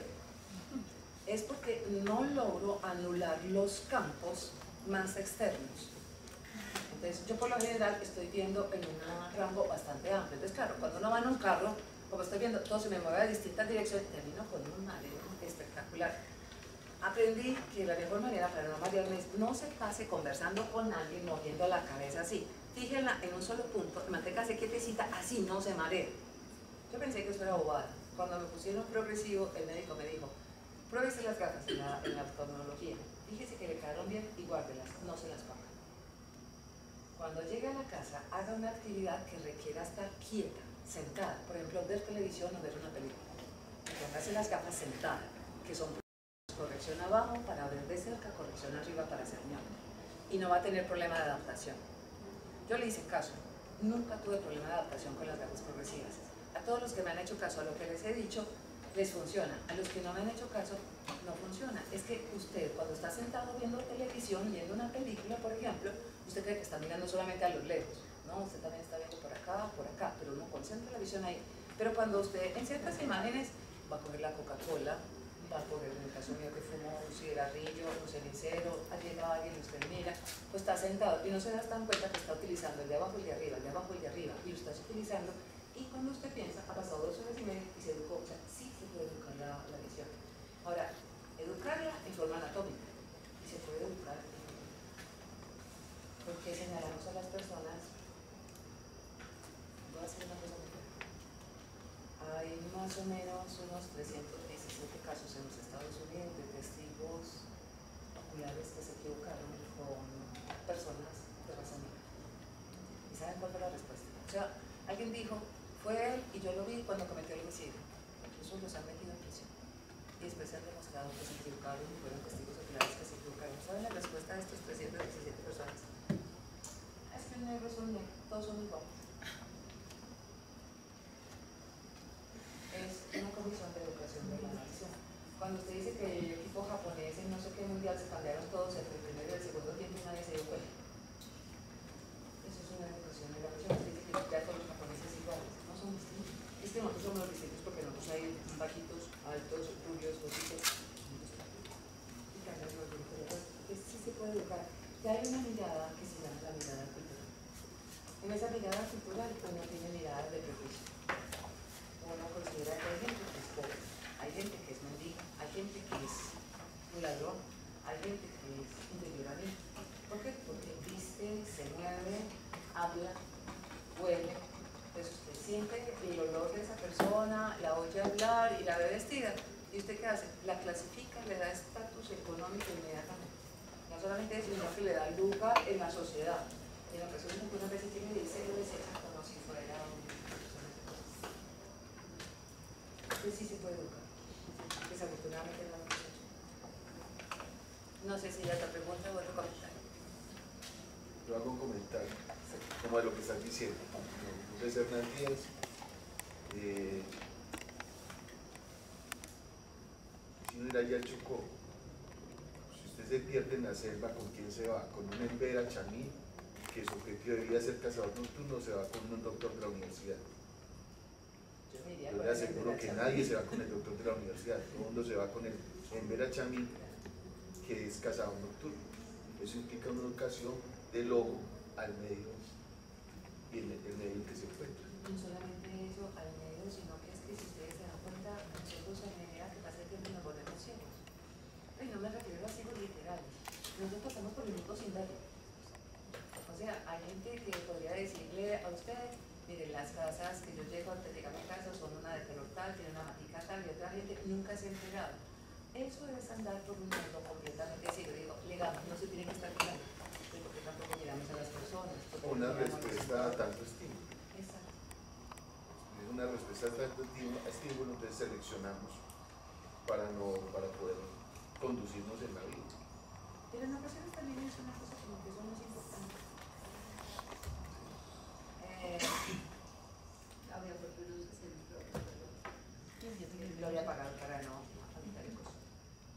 Es porque no logro anular los campos más externos. Entonces, yo por lo general estoy viendo en un rango bastante amplio. Entonces, claro, cuando uno va en un carro, como estoy viendo, todo se me mueve a distintas direcciones, termino con un mareo espectacular. Aprendí que la mejor manera para no marearme es no se pase conversando con alguien moviendo la cabeza así. Fíjenla en un solo punto, manténgase quietecita, así no se marea. Yo pensé que eso era bobada. Cuando me pusieron progresivo, el médico me dijo, pruébese las gafas en la oftalmología. Fíjese que le quedaron bien y guárdelas, no se las ponga. Cuando llegue a la casa, haga una actividad que requiera estar quieta, sentada. Por ejemplo, ver televisión o ver una película. Póngase las gafas sentada, que son corrección abajo para ver de cerca, corrección arriba para hacer ñoca. Y no va a tener problema de adaptación. Yo le hice caso. Nunca tuve problema de adaptación con las gafas progresivas. A todos los que me han hecho caso a lo que les he dicho, les funciona. A los que no me han hecho caso, no funciona. Es que usted, cuando está sentado viendo televisión, viendo una película, por ejemplo, usted cree que está mirando solamente a los lejos, ¿no? Usted también está viendo por acá, pero uno concentra la visión ahí. Pero cuando usted, en ciertas imágenes, va a coger la Coca-Cola, va a coger, en el caso mío que fumo un cigarrillo, un cenicero, ha llegado alguien, usted mira, pues está sentado y no se da tan cuenta que está utilizando el de abajo y el de arriba, el de abajo y el de arriba, y lo estás utilizando. Y cuando usted piensa, ha pasado 2 horas y media y se educó, o sea, sí se puede educar la visión. Ahora, educarla en forma anatómica, y se puede educar porque señalamos a las personas. Voy a hacer una cosa muy clara. Hay más o menos unos 317 casos en los Estados Unidos de testigos oculares que se equivocaron con personas de raza negra. ¿Y saben cuál fue la respuesta? O sea, alguien dijo, fue él y yo lo vi cuando cometió el homicidio. Incluso los han metido en prisión. Y después se han demostrado que se equivocaron y fueron testigos oculares que se equivocaron. ¿Saben la respuesta de estos 317 personas? Es que el negro es un negro, todos son iguales. Es una comisión de educación de la nación. Cuando usted dice que el equipo japonés en no sé qué mundial se cambiaron todos entre el primero y el segundo tiempo y nadie se dio cuenta. Eso es una educación de la nación. Usted dice que ya todos los japoneses iguales, no son distintos. Es que nosotros somos los distintos porque nosotros hay bajitos, altos, rubios, bajitos, y cambian los grupos de raza. Entonces sí se puede educar. Ya hay una mirada que se llama la mirada cultural. En esa mirada cultural uno tiene miradas de prejuicio. Uno considera que hay gente que es pobre, hay gente que es mendiga, hay gente que es un ladrón, hay gente que es inferior a mí. ¿Por qué? Porque viste, se mueve, habla, huele. Entonces usted siente el olor de esa persona, la oye hablar y la ve vestida. ¿Y usted qué hace? La clasifica, le da estatus económico inmediatamente. No solamente eso, sino que le da lugar en la sociedad. En ocasiones algunas veces tiene que dice como si fuera un... Entonces sí se puede educar. Desafortunadamente no lo hemos hecho. No sé si ya te pregunta o otro comentario. Yo hago un comentario como de lo que estás diciendo. Luis Hernán Díaz, si uno irá allá al Chocó, si usted se pierde en la selva, ¿con quién se va? Con un Embera Chamí, que su objetivo debía ser cazador nocturno, se va con un doctor de la universidad. Yo le aseguro que nadie se va con el doctor de la universidad, todo el mundo se va con el Embera Chamí, que es cazador nocturno. Eso implica una educación de lobo al medio y el medio en que se encuentra. No solamente eso al medio, sino que es que si ustedes se dan cuenta, nosotros a medida que pasa el tiempo nos volvemos ciegos. Y no me refiero a ciegos literales. Nosotros pasamos por el mundo sin verlo. O sea, hay gente que podría decirle a usted, miren, las casas que yo llego antes de llegar a mi casa son una de color tal, tiene una matica tal, y otra gente nunca se ha enterado. Eso es andar por un mundo completamente ciego. Digo, legamos, no se tiene que estar mirando, porque tampoco miramos a las personas. Una respuesta a tanto estímulo. Exacto. Es una respuesta a tanto estímulo, entonces seleccionamos para poder conducirnos en la vida. Pero en ocasiones también es una cosa como que eso no es importante. Lo voy a apagar para no aumentar el costo.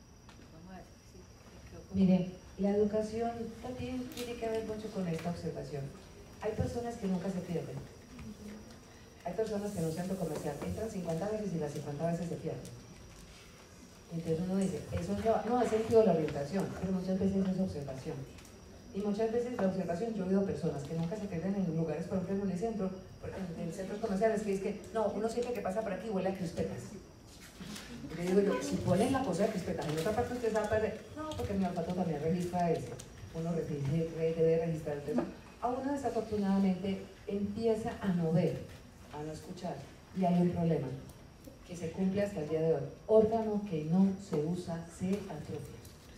Miren, la educación también tiene que ver mucho con esta observación. Hay personas que nunca se pierden. Hay personas que en un centro comercial entran 50 veces y las 50 veces se pierden. Entonces uno dice, eso no ha sentido la orientación, pero muchas veces es observación. Y muchas veces la observación, yo he oído personas que nunca se pierden en lugares, por ejemplo en el centro, en centros comerciales, que es que, no, uno siempre que pasa por aquí huele a crispetas. Y le digo yo, si ponen la cosa de crispetas en otra parte usted se va a perder. No, porque mi olfato también registra eso. Uno debe registrar eso. A uno desafortunadamente empieza a no ver, a no escuchar, y hay un problema que se cumple hasta el día de hoy. Órgano que no se usa se atrofia.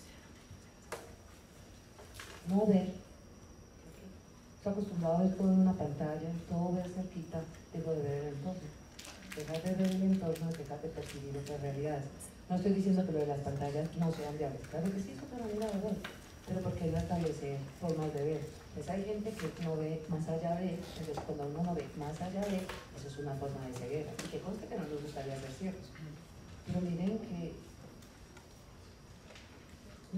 No ver. Estoy acostumbrado a ver todo en una pantalla, todo ver cerquita, dejo de ver el entorno. Dejar de ver el entorno es dejar de percibir otras realidades. No estoy diciendo que lo de las pantallas no sean viables, claro que sí es otra manera de ver, pero ¿por qué no establecer formas de ver? Pues hay gente que no ve más allá de, entonces cuando uno no ve más allá de, eso es una forma de ceguera, y que conste que no nos gustaría ser ciegos.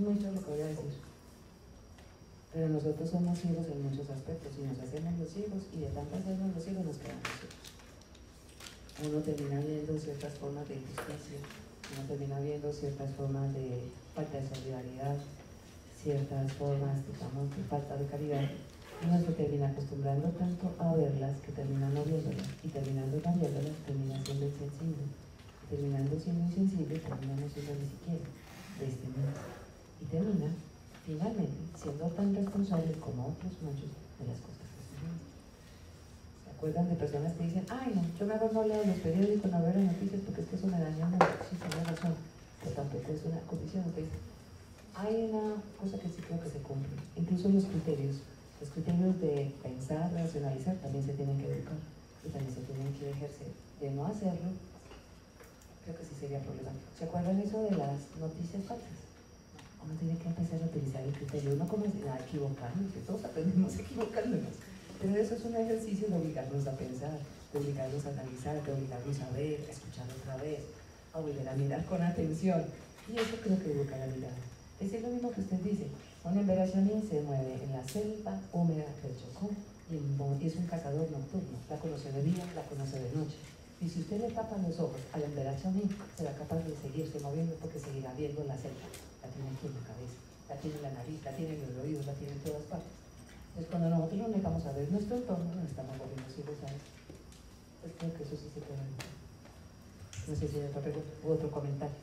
muy feo lo que voy a decir. Pero nosotros somos ciegos en muchos aspectos y nos hacemos los ciegos y de tanto hacernos los ciegos nos quedamos ciegos. Uno termina viendo ciertas formas de injusticia, uno termina viendo ciertas formas de falta de solidaridad, ciertas formas, digamos, de falta de caridad, y uno se termina acostumbrando tanto a verlas que termina no viéndolas, y terminando no viéndolas termina siendo insensible, y terminando siendo insensible termina no siendo ni siquiera de este mundo, y termina finalmente siendo tan responsable como otros muchos de las cosas que suceden. ¿Se acuerdan de personas que dicen, ay no, yo mejor no leo los periódicos, no veo las noticias porque es que eso me daña mucho? Sí, tiene razón, pero tampoco es una condición. Entonces, hay una cosa que sí creo que se cumple, incluso los criterios de pensar, racionalizar también se tienen que educar y también se tienen que ejercer. De no hacerlo, creo que sí sería problemático. ¿Se acuerdan eso de las noticias falsas? Uno tiene que empezar a utilizar el criterio, uno como a equivocarnos, que todos aprendemos equivocándonos, pero eso es un ejercicio de obligarnos a pensar, de obligarnos a analizar, de obligarnos a ver, a escuchar otra vez, a volver a mirar con atención, y eso creo que educa la mirada. Es lo mismo que usted dice, un emberazamín se mueve en la selva húmeda del Chocó y es un cazador nocturno, la conoce de día, la conoce de noche. Y si usted le tapa los ojos al emberazamín, será capaz de seguirse moviendo porque seguirá viendo la selva. La tiene aquí en la cabeza, la tiene en la nariz, la tiene en los oídos, la tiene en todas partes. Entonces cuando nosotros nos negamos a ver nuestro entorno, nos estamos volviendo ciegos a eso. Pues creo que eso sí se puede ver. No sé si hay otra pregunta u otro comentario.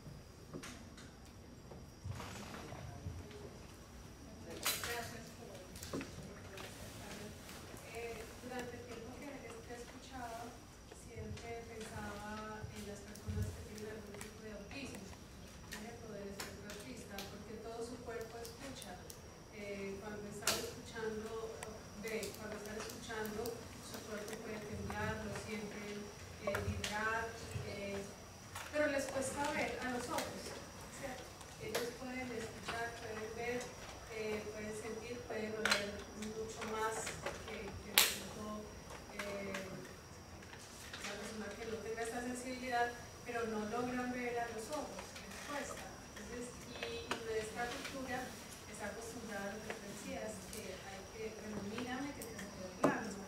pero no logran ver a los ojos, les cuesta. Entonces, y nuestra cultura está acostumbrada a lo que tú decías, que hay que, bueno, mírame que te estoy hablando,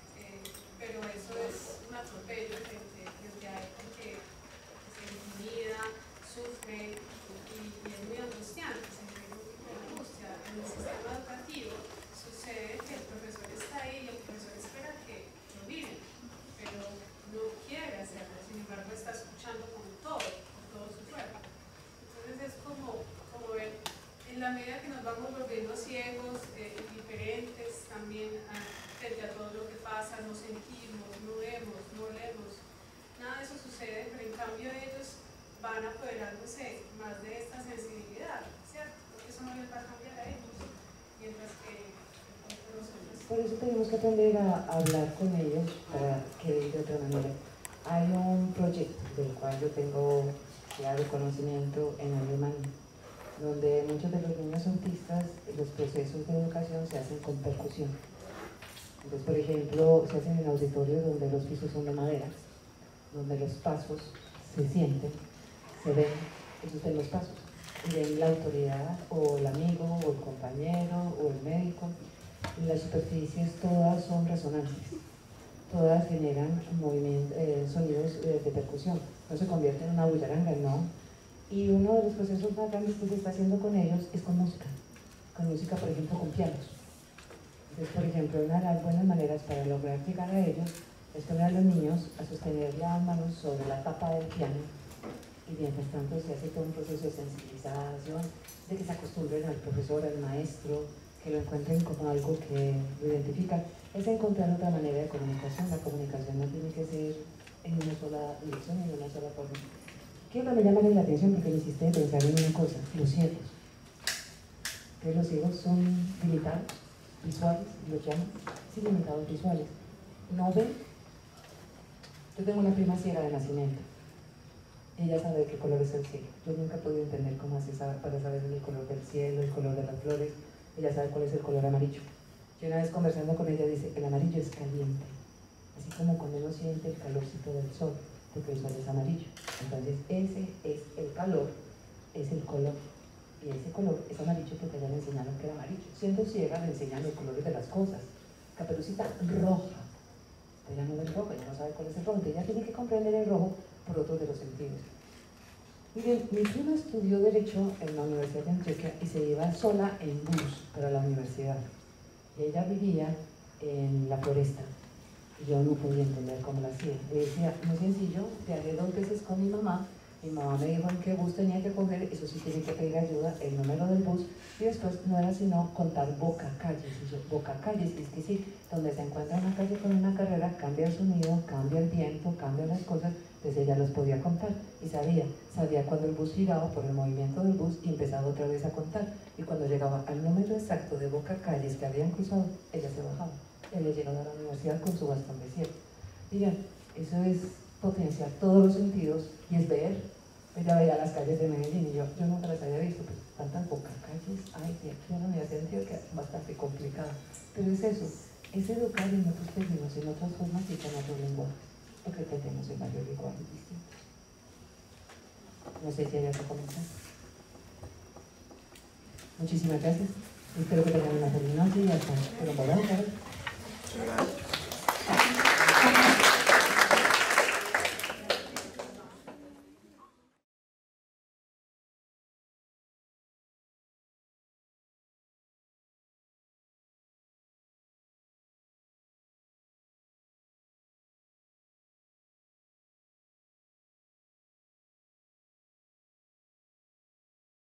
pero eso es un atropello desde ahí porque se intimida, sufre y es muy angustiante, se vive un tipo de angustia. En el sistema educativo sucede que el profesor está ahí y el profesor espera que lo miren, pero no quiere hacerlo, sin embargo está escuchando con todo su cuerpo. Entonces es como ver, en la medida que nos vamos volviendo ciegos, indiferentes también frente a todo lo que pasa, no sentimos, no vemos, no leemos, nada de eso sucede, pero en cambio ellos van apoderándose más de esta sensibilidad, ¿cierto? Porque eso no les va a cambiar a ellos, mientras que nosotros... Por eso tenemos que aprender a hablar con ellos para que de otra manera. Hay un proyecto del cual yo tengo claro conocimiento en Alemania, donde muchos de los niños autistas, los procesos de educación se hacen con percusión. Entonces, por ejemplo, se hacen en auditorios donde los pisos son de madera, donde los pasos se sienten, se ven, esos son los pasos, y ven la autoridad, o el amigo, o el compañero, o el médico. Y las superficies todas son resonantes, todas generan sonidos de percusión, no se convierte en una bullaranga, no. Y uno de los procesos más grandes que se está haciendo con ellos es con música, por ejemplo, con pianos. Entonces, por ejemplo, una de las buenas maneras para lograr llegar a ellos es poner a los niños a sostener las manos sobre la tapa del piano, y mientras tanto se hace todo un proceso de sensibilización, de que se acostumbren al profesor, al maestro, que lo encuentren como algo que lo identifica. Es encontrar otra manera de comunicación. La comunicación no tiene que ser en una sola dirección, en una sola forma. Quiero que me llamen la atención porque me hiciste pensar en una cosa, los ciegos. Que los ciegos son limitados, visuales, los llaman, sí, limitados visuales. No ven. Yo tengo una prima ciega de nacimiento. Ella sabe de qué color es el cielo. Yo nunca he podido entender cómo hace para saber el color del cielo, el color de las flores. Ella sabe cuál es el color amarillo. Yo una vez conversando con ella dice, el amarillo es caliente. Así como cuando uno siente el calorcito del sol, porque el sol es amarillo. Entonces ese es el calor, es el color. y ese color es amarillo porque ella le enseñaron que era amarillo. Siendo ciega le enseñan los colores de las cosas. Caperucita roja, ella no ve el rojo, ella no sabe cuál es el rojo, entonces ella tiene que comprender el rojo por otros de los sentidos. Miren, mi prima estudió Derecho en la Universidad de Antioquia y se iba sola en bus para la universidad. Y ella vivía en la floresta. Y yo no podía entender cómo lo hacía. Le decía, muy sencillo, viajé 2 veces con mi mamá me dijo en qué bus tenía que coger, eso sí tiene que pedir ayuda, el número del bus, y después no era sino contar bocacalles. Y yo, bocacalles, es que sí, donde se encuentra una calle con una carrera, cambia el sonido, cambia el viento, cambia las cosas, entonces ella los podía contar y sabía cuando el bus giraba por el movimiento del bus y empezaba otra vez a contar, y cuando llegaba al número exacto de bocacalles que habían cruzado, ella se bajaba. Ella llegó a la universidad con su bastón de cielo. Miren, eso es potenciar todos los sentidos y es ver. Ella veía las calles de Medellín y yo nunca las había visto, pues tantas bocacalles hay de aquí a la Universidad de Antioquia, es bastante complicado. Pero es eso, es educar en otros términos, en otras formas y con otros lenguajes, porque tenemos en varios lenguajes distintos. No sé si hay algo que comentar. Muchísimas gracias. Espero que tengan una feliz noche y hasta pronto.